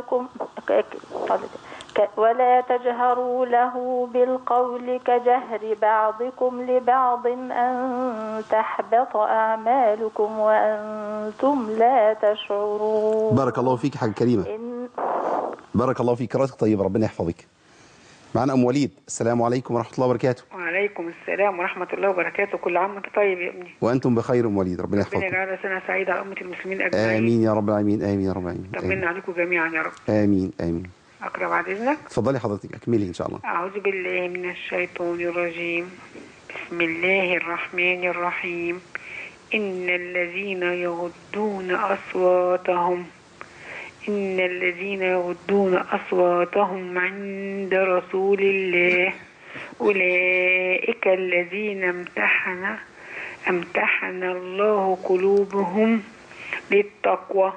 بعضكم لبعض أن تحبط أعمالكم وأنتم لا تشعرون. بارك الله فيك حاجة كريمة. بارك الله فيك، قراءتك طيبة، ربنا يحفظك. معنا أم وليد. السلام عليكم ورحمة الله وبركاته. وعليكم السلام ورحمة الله وبركاته. كل عام وانت طيب يا ابني. وأنتم بخير أم وليد، ربنا يحفظك. ربنا يجعلها سنة سعيدة على أمة المسلمين أجمعين. آمين يا رب العالمين. آمين يا رب العالمين. طمنا عليكم جميعا يا رب. آمين آمين. أقرأ بعد إذنك. اتفضلي حضرتك، أكملي إن شاء الله. أعوذ بالله من الشيطان الرجيم. بسم الله الرحمن الرحيم. إن الذين يغضون أصواتهم عند رسول الله أولئك الذين امتحن الله قلوبهم للتقوى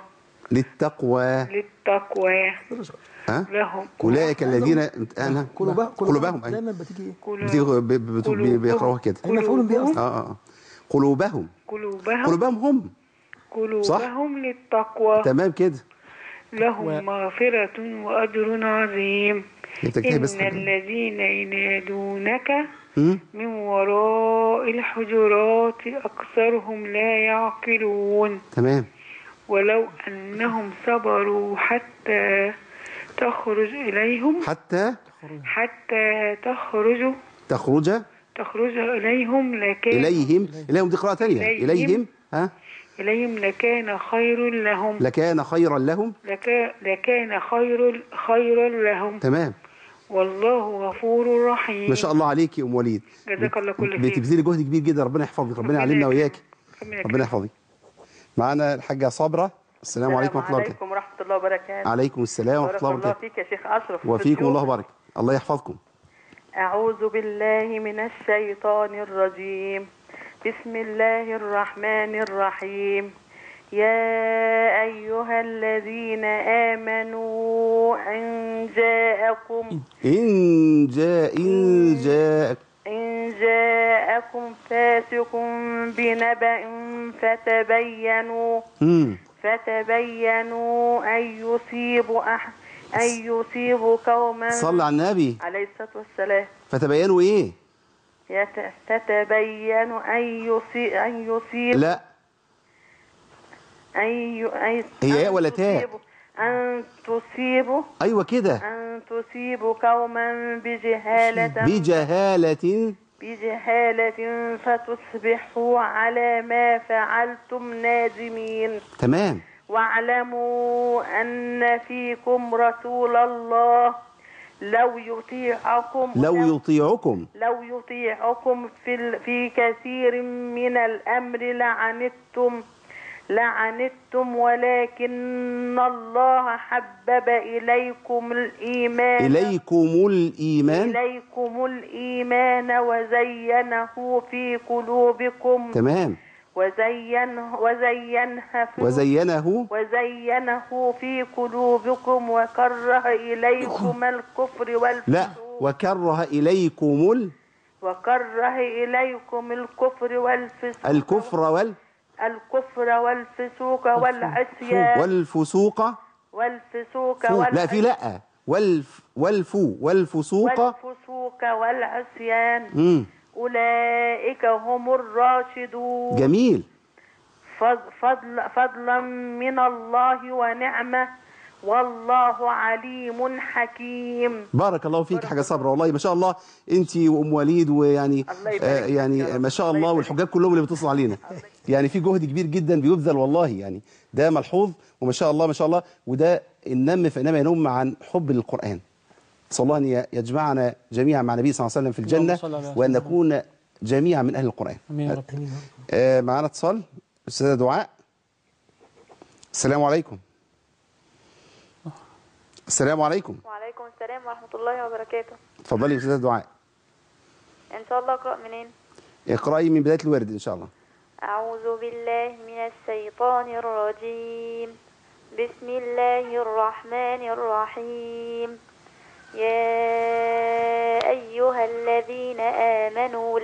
لهم أولئك الذين قلوبهم دايما بتيجي ايه؟ بيقراوها كده المفعول به اصلا. قلوبهم صح؟ للتقوى تمام كده. لهم مغفرة وأجر عظيم. إن الذين ينادونك من وراء الحجرات أكثرهم لا يعقلون. تمام. ولو أنهم صبروا حتى تخرج إليهم تخرج إليهم إليهم دي قراءة تانية. إليهم لكان خير لهم. لكان خيرا لهم. تمام. والله غفور رحيم. ما شاء الله عليك يا أم وليد. جزاك الله كل خير. بتبذلي جهد كبير جدا. ربنا يحفظك. ربنا يعلمنا وإياك. ربنا يحفظك. معانا الحاجة صبرة. السلام عليكم ورحمة الله وبركاته. عليكم السلام ورحمة الله وبركاته. بارك الله فيك يا شيخ أشرف. وفيكم الله بارك. الله يحفظكم. أعوذ بالله من الشيطان الرجيم. بسم الله الرحمن الرحيم. يا أيها الذين آمنوا إن جاءكم فاسق بنبأ فتبينوا أن يصيبوا قوما. صلى على النبي عليه الصلاة والسلام. فتبينوا إيه؟ تتبينوا أن يصيب لا هي ولا تاء؟ أن تصيبوا. أيوة كده. أن تصيبوا قوما بجهالة فتصبحوا على ما فعلتم نادمين. تمام. واعلموا أن فيكم رسول الله لو يطيعكم في كثير من الأمر لعنتم ولكن الله حبب إليكم الإيمان وزينه في قلوبكم. تمام. وزينه في قلوبكم وكره إليكم الكفر والفسوق. لا وكره إليكم الكفر والفسوق والعصيان. لا في لا والفسوق والعصيان. أولئك هم الراشدون. جميل. فضلا من الله ونعمة والله عليم حكيم. بارك الله فيك حاجة صبرة. والله ما شاء الله انت وام وليد ويعني يعني ما شاء الله والحجاج كلهم اللي بيتصلوا علينا. يعني في جهد كبير جدا بيبذل والله. يعني ده ملحوظ وما شاء الله ما شاء الله. وده النم فإنما ينم عن حب للقرآن. صلى الله أن يجمعنا جميعا مع النبي صلى الله عليه وسلم في الجنة وأن نكون جميعا من أهل القرآن. معنا اتصال. أستاذة دعاء. السلام عليكم. السلام عليكم. وعليكم السلام ورحمة الله وبركاته. اتفضلي يا أستاذة دعاء. إن شاء الله أقرأ منين؟ اقرأي من بداية الورد إن شاء الله. أعوذ بالله من الشيطان الرجيم. بسم الله الرحمن الرحيم. يا أيها الذين آمنوا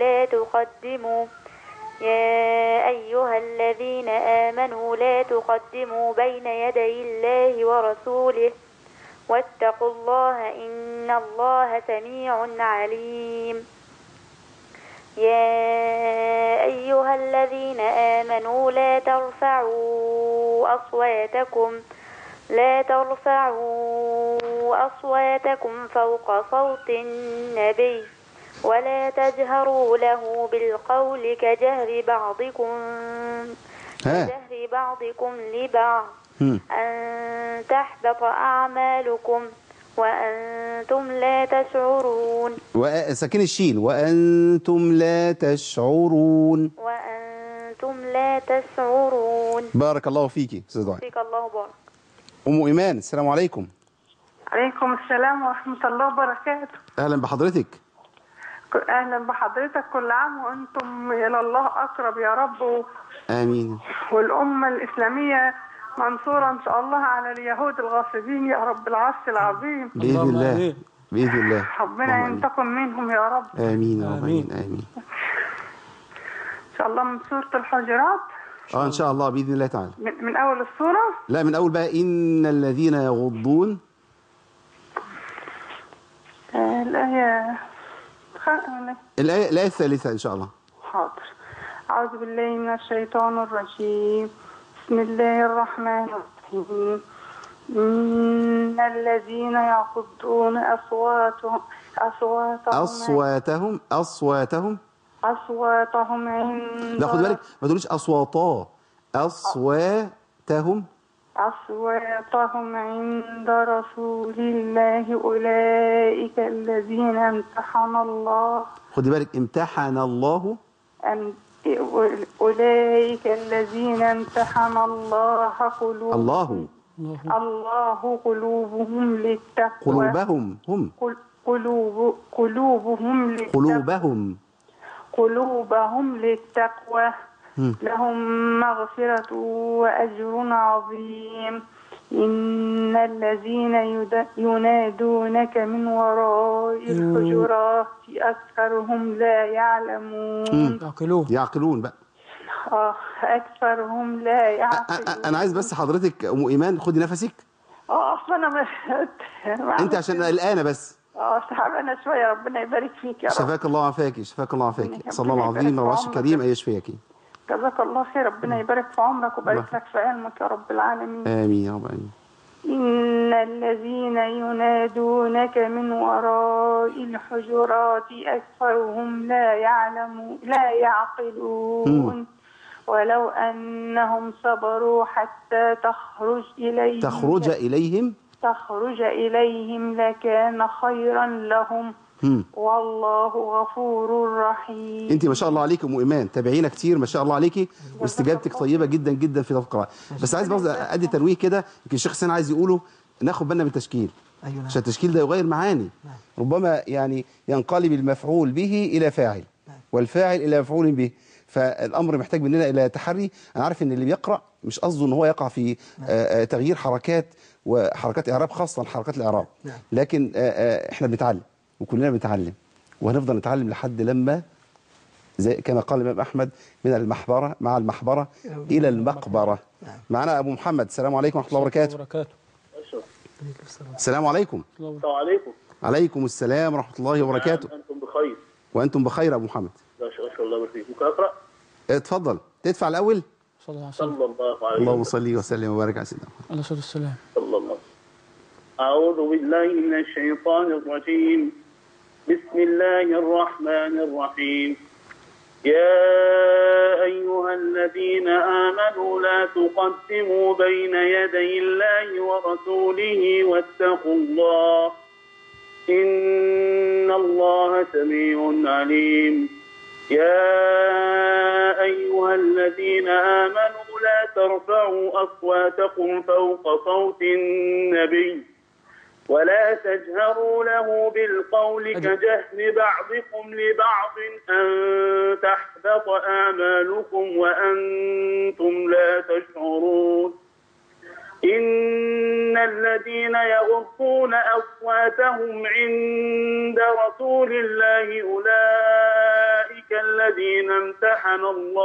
لا تقدموا بين يدي الله ورسوله واتقوا الله إن الله سميع عليم. يا أيها الذين آمنوا لا ترفعوا أصواتكم فوق صوت النبي ولا تجهروا له بالقول كجهر بعضكم لبعض أن تحبط أعمالكم وأنتم لا تشعرون. ساكن الشين. وأنتم لا تشعرون. بارك الله فيكي أستاذ دعاء. فيك الله بارك. أم إيمان. السلام عليكم. عليكم السلام ورحمة الله وبركاته. أهلا بحضرتك. اهلا بحضرتك، كل عام وانتم الى الله اقرب يا رب. آمين. والامه الاسلاميه منصوره ان شاء الله على اليهود الغاصبين يا رب العرش العظيم. باذن الله باذن الله. ربنا ينتقم منهم يا رب. امين يا رب. امين. ان شاء الله من سوره الحجرات. ان شاء الله باذن الله تعالى. من اول السوره؟ لا، من اول بقى. ان الذين يغضون. الآية الثالثة إن شاء الله. حاضر. أعوذ بالله من الشيطان الرجيم. بسم الله الرحمن الرحيم. إن الذين يغضون أصواتهم عند. لا، خد بالك ما تقوليش أصواتهم عند رسول الله أولئك الذين امتحن الله. خدي بالك، امتحن الله. أولئك الذين امتحن الله قلوبهم. الله قلوبهم للتقوى. قلوبهم للتقوى. لهم مغفرة وأجر عظيم. إن الذين ينادونك من وراء الحجرات أكثرهم لا يعلمون. يعقلون بقى. أكثرهم لا يعقلون. أنا عايز بس حضرتك أم إيمان خدي نفسك. أصل أنا أنت عشان قلقانة بس. تعبانة شوية. ربنا يبارك فيك يا رب. شفاك الله وعافاك. شفاك الله وعافاك. أسأل الله العظيم والعرش الكريم أن يشفيك. جزاك الله خير. ربنا يبارك في عمرك ويبارك لك في علمك يا رب العالمين. آمين يا رب. آمين. إن الذين ينادونك من وراء الحجرات أكثرهم لا يعقلون. ولو أنهم صبروا حتى تخرج إليهم لكان خيرا لهم. والله غفور رحيم. انت ما شاء الله عليك ام ايمان، تابعينا كتير ما شاء الله عليكي، واستجابتك طيبه جدا جدا في القراءه. بس عايز برضه ادي تنويه كده، يمكن الشيخ حسين عايز يقوله ناخد بالنا من التشكيل. أيوة. عشان التشكيل ده يغير معاني. ربما يعني ينقلب المفعول به الى فاعل، والفاعل الى مفعول به، فالامر محتاج مننا الى تحري. انا عارف ان اللي بيقرا مش قصده ان هو يقع في تغيير حركات وحركات اعراب، خاصه حركات الاعراب، لكن احنا بنتعلم وكلنا بنتعلم، وهنفضل نتعلم لحد لما زي كما قال الإمام أحمد من المحبرة مع المحبرة إلى المقبرة. معنا أبو محمد. السلام عليكم ورحمة الله وبركاته. السلام عليكم. السلام عليكم. عليكم السلام ورحمة الله وبركاته. أنتم بخير. وأنتم بخير أبو محمد. ما شاء الله يبارك فيك. ممكن أقرأ؟ اتفضل. تدفع الأول؟ صلى الله عليه وسلم. اللهم صل وسلم وبارك على سيدنا محمد. عليه الصلاة والسلام. صلى الله. أعوذ بالله من الشيطان الرجيم. بسم الله الرحمن الرحيم. يا أيها الذين آمنوا لا تقدموا بين يدي الله ورسوله واتقوا الله إن الله سميع عليم. يا أيها الذين آمنوا لا ترفعوا أصواتكم فوق صوت النبي ولا تجهروا له بالقول كجهر بعضكم لبعض أن تحبط أعمالكم وأنتم لا تشعرون. إن الذين يغضون أصواتهم عند رسول الله أولئك الذين امتحن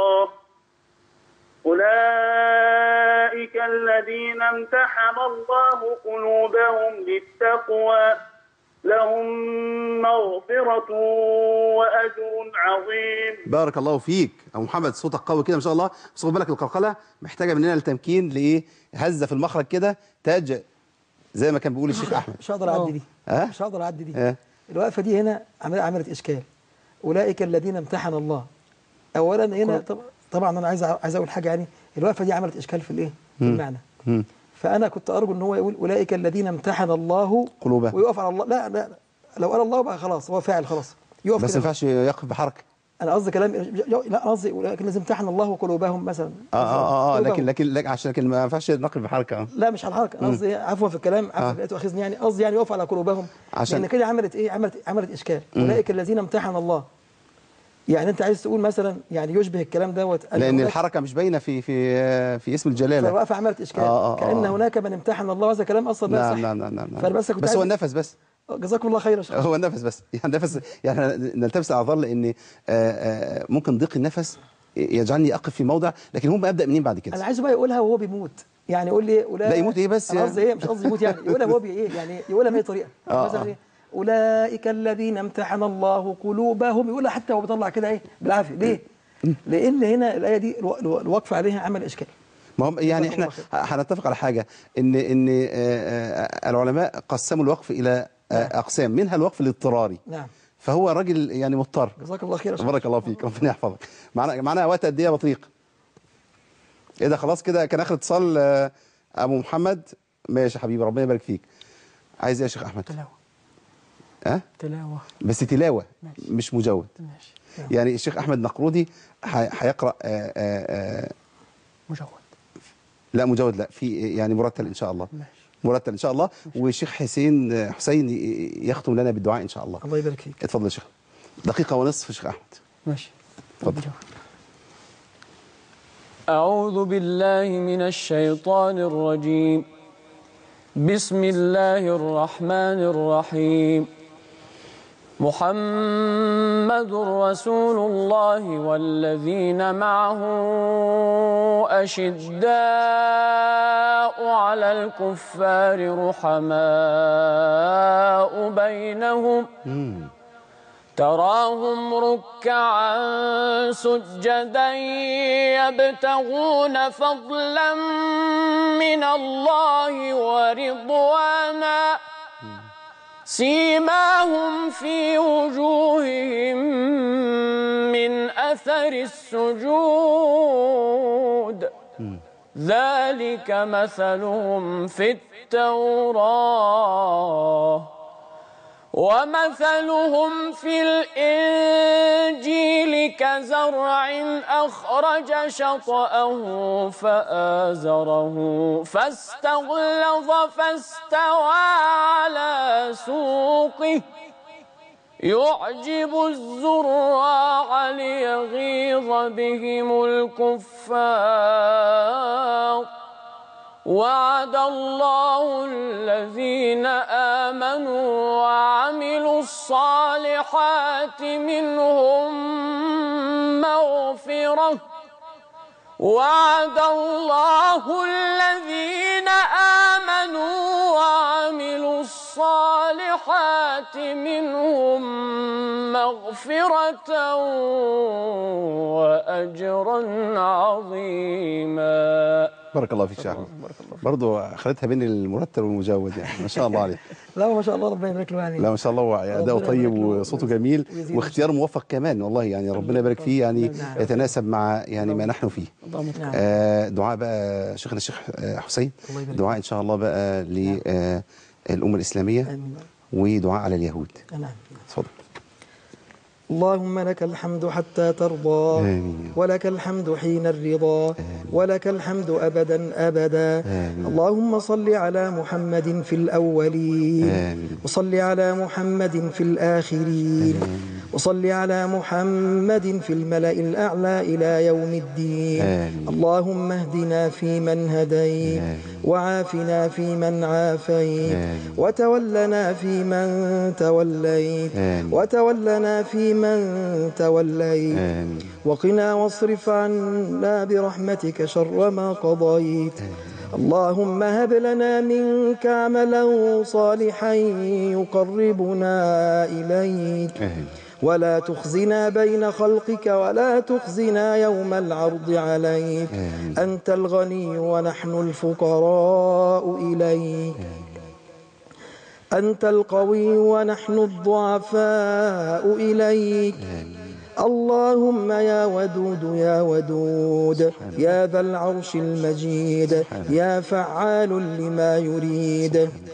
الله قلوبهم للتقوى لهم مغفرة وأجر عظيم. بارك الله فيك أبو محمد، صوتك قوي كده ما شاء الله، بس خد بالك القلقلة محتاجة مننا التمكين لإيه؟ هزة في المخرج كده، تاج زي ما كان بيقول الشيخ أحمد. مش هقدر أعدي دي. مش هقدر أعدي دي. الوقفة دي هنا عملت إشكال. أولئك الذين امتحن الله. أولا هنا طبعا أنا عايز أقول حاجة، يعني الوقفة دي عملت إشكال في الإيه؟ في المعنى. فأنا كنت أرجو إن هو يقول أولئك الذين امتحن الله قلوبهم، ويقف على الله. لا لو قال الله بقى خلاص هو فاعل خلاص، يقف بس ما ينفعش يقف بحركة. انا قصدي كلام، لا قصدي ولكن لازم امتحن الله قلوبهم مثلا. لكن عشان ما ينفعش نقل بحركه. لا مش على الحركه، انا قصدي عفوا في الكلام، عفوا لا تؤاخذني، يعني قصدي يعني يقف على قلوبهم، عشان لان كده عملت ايه؟ عملت اشكال. اولئك الذين امتحن الله، يعني انت عايز تقول مثلا يعني يشبه الكلام دوت، لان الحركه مش باينه في اسم الجلاله، فالوقفه عملت اشكال. كأن هناك من امتحن الله، هذا كلام اصلا لا صح. نعم. بس هو النفس بس. جزاكم الله خير يا شيخ. هو النفس بس، يعني النفس، يعني نلتبس الاعذار، لان ممكن ضيق النفس يجعلني اقف في موضع، لكن هم ابدا منين بعد كده؟ انا عايزه بقى يقولها وهو بيموت، يعني يقول لي لا يموت ايه بس؟ انا قصدي ايه؟ مش قصدي يموت، يعني يقولها وهو ايه، يعني يقولها باي طريقه؟ مثلا ايه؟ اولئك الذين امتحن الله قلوبهم، يقولها حتى وهو بيطلع كده ايه بالعافيه. ليه؟ لان هنا الايه دي الوقف عليها عمل اشكال. ما هم يعني احنا هنتفق على حاجه، ان العلماء قسموا الوقف الى اقسام، منها الوقف الاضطراري. نعم. فهو راجل يعني مضطر. جزاك الله خير. بارك الله فيك، ربنا يحفظك. معانا وقت قد ايه يا بطريق؟ ايه ده خلاص كده كان اخر اتصال. ابو محمد ماشي يا حبيبي، ربنا يبارك فيك. عايز ايه يا شيخ احمد؟ تلاوه. تلاوه بس تلاوه ماشي. مش مجود. ماشي. يعني الشيخ احمد نقرودي هيقرا مجود. لا مجود لا، في يعني مرتل ان شاء الله. ماشي. مرتل ان شاء الله. والشيخ حسين يختم لنا بالدعاء ان شاء الله. الله يبارك فيك. اتفضل يا شيخ. دقيقه ونصف يا شيخ احمد. ماشي. اتفضل. أعوذ بالله من الشيطان الرجيم. بسم الله الرحمن الرحيم. محمد رسول الله والذين معه أشداء على الكفار رحماء بينهم تراهم ركعا سجدا يبتغون فضلا من الله ورضوانا سيماهم في وجوههم من أثر السجود ذلك مثلهم في التوراة ومثلهم في الإنجيل كزرع أخرج شطأه فآزره فاستغلظ فاستوى على سوقه يعجب الزراع ليغيظ بهم الكفار وعد الله الذين آمنوا وعملوا الصالحات منهم مغفرة وعد الله الذين آمنوا وعملوا الصالحات منهم مغفرة وأجرا عظيما. بارك الله فيك يا احمد. برضه خليتها بين المرتل والمجود، يعني ما شاء الله عليه. لا ما شاء الله ربنا يبارك له، يعني لا ما شاء الله، هو اداؤه طيب وصوته جميل واختياره موفق كمان والله، يعني ربنا يبارك فيه، يعني يتناسب مع يعني ما نحن فيه. دعاء بقى شيخنا الشيخ حسين، دعاء ان شاء الله بقى للامه الاسلاميه ودعاء على اليهود. اتفضل. اللهم لك الحمد حتى ترضى آمين. ولك الحمد حين الرضا ولك الحمد أبدا أبدا. اللهم صل على محمد في الأولين وصل على محمد في الآخرين وصل على محمد في الملأ الأعلى إلى يوم الدين. اللهم اهدنا فيمن هديت وعافنا فيمن عافيت وتولنا فيمن توليت وتولنا فيمن توليت وقنا واصرف عنا برحمتك شر ما قضيت. اللهم هب لنا منك عملا صالحا يقربنا إليك ولا تخزنا بين خلقك ولا تخزنا يوم العرض عليك. أنت الغني ونحن الفقراء إليك. أنت القوي ونحن الضعفاء إليك. اللهم يا ودود يا ودود يا ذا العرش المجيد يا فعال لما يريد.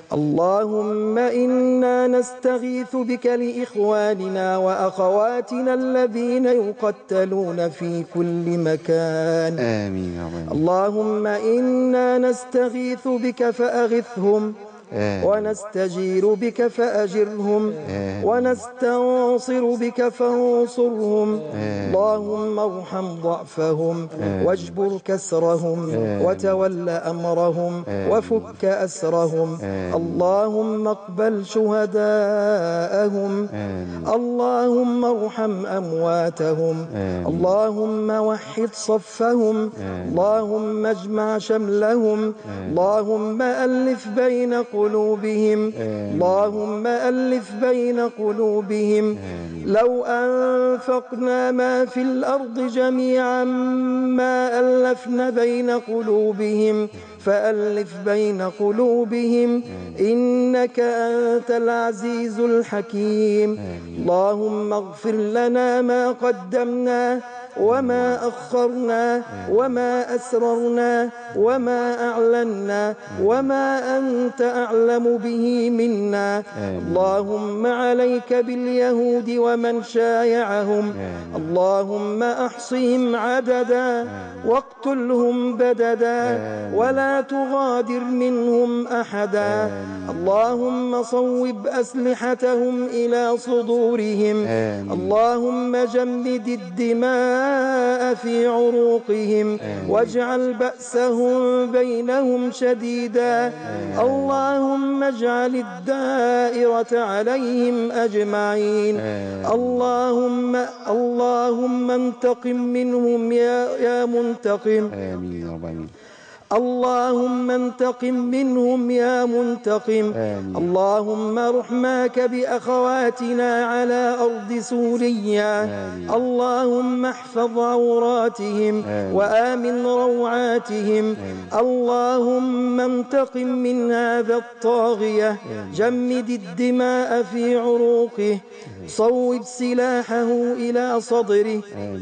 اللهم إنا نستغيث بك لإخواننا وأخواتنا الذين يقتلون في كل مكان. آمين يا رب. اللهم إنا نستغيث بك فأغثهم، ونستجير بك فأجرهم، ونستنصر بك فانصرهم. اللهم ارحم ضعفهم واجبر كسرهم وتول أمرهم وفك أسرهم. اللهم اقبل شهداءهم، اللهم ارحم أمواتهم، اللهم وحد صفهم، اللهم اجمع شملهم، اللهم ألف بين قلوبهم، اللهم ألف بين قلوبهم. لو أنفقنا ما في الأرض جميعا ما ألفنا بين قلوبهم، فألف بين قلوبهم إنك أنت العزيز الحكيم. اللهم اغفر لنا ما قدمنا وما أخرنا وما أسررنا وما أعلنا وما أنت أعلم به منا. اللهم عليك باليهود ومن شايعهم، اللهم أحصهم عددا واقتلهم بددا ولا تغادر منهم أحدا. اللهم صوب أسلحتهم إلى صدورهم، اللهم جمد الدماء في عروقهم واجعل بأسهم بينهم شديدا. اللهم اجعل الدائرة عليهم أجمعين. اللهم انتقم منهم يا منتقم. آمين يا رب. آمين. اللهم انتقم منهم يا منتقم. اللهم رحماك بأخواتنا على أرض سوريا. اللهم احفظ عوراتهم وآمن روعاتهم. اللهم انتقم من هذا الطاغية، جمد الدماء في عروقه، صوب سلاحه إلى صدره.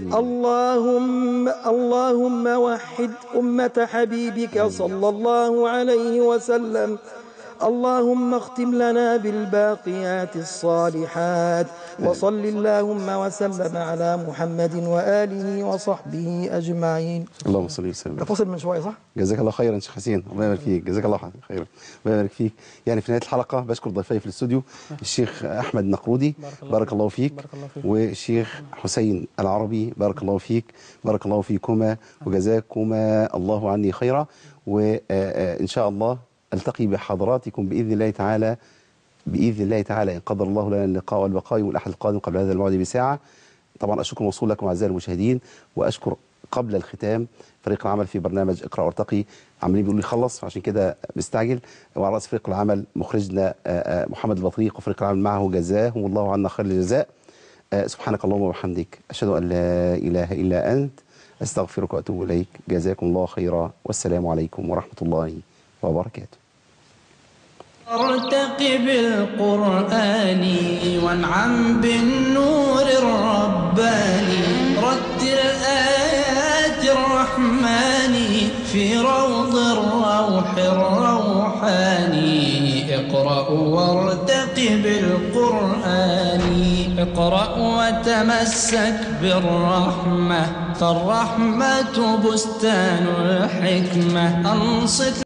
اللهم وحد أمة حبيبك صلى الله عليه وسلم. اللهم اختم لنا بالباقيات الصالحات، وصل اللهم وسلم على محمد وآله وصحبه أجمعين. اللهم صل وسلم. ده فاصل من شوية صح؟ جزاك الله خيرا شيخ حسين، الله يبارك فيك، جزاك الله خيرا، الله يبارك فيك. يعني في نهاية الحلقة بشكر ضيفي في الاستوديو الشيخ أحمد نقرودي بارك الله فيك، والشيخ حسين العربي بارك الله فيك، بارك الله فيكما وجزاكما الله عني خيرا. وإن شاء الله ألتقي بحضراتكم بإذن الله تعالى، بإذن الله تعالى إن قدر الله لنا اللقاء والبقاء يوم الأحد القادم قبل هذا الموعد بساعة. طبعا أشكر موصول لكم أعزائي المشاهدين، وأشكر قبل الختام فريق العمل في برنامج اقرأ وارتقي، عمالين بيقولوا لي خلص فعشان كده مستعجل. وعلى رأس فريق العمل مخرجنا محمد البطريق وفريق العمل معه جزاهم الله عنا خير الجزاء. سبحانك اللهم وبحمدك أشهد أن لا إله إلا أنت أستغفرك وأتوب إليك. جزاكم الله خيرا، والسلام عليكم ورحمة الله وبركاته. ارتقب القرآن وانعم بالنور الرباني، رتل آيات الرحمن في روض الروح الروحاني. اقرأ وارتقب القرآن، اقرأ وتمسك بالرحمة، فالرحمة بستان الحكمة. أنصت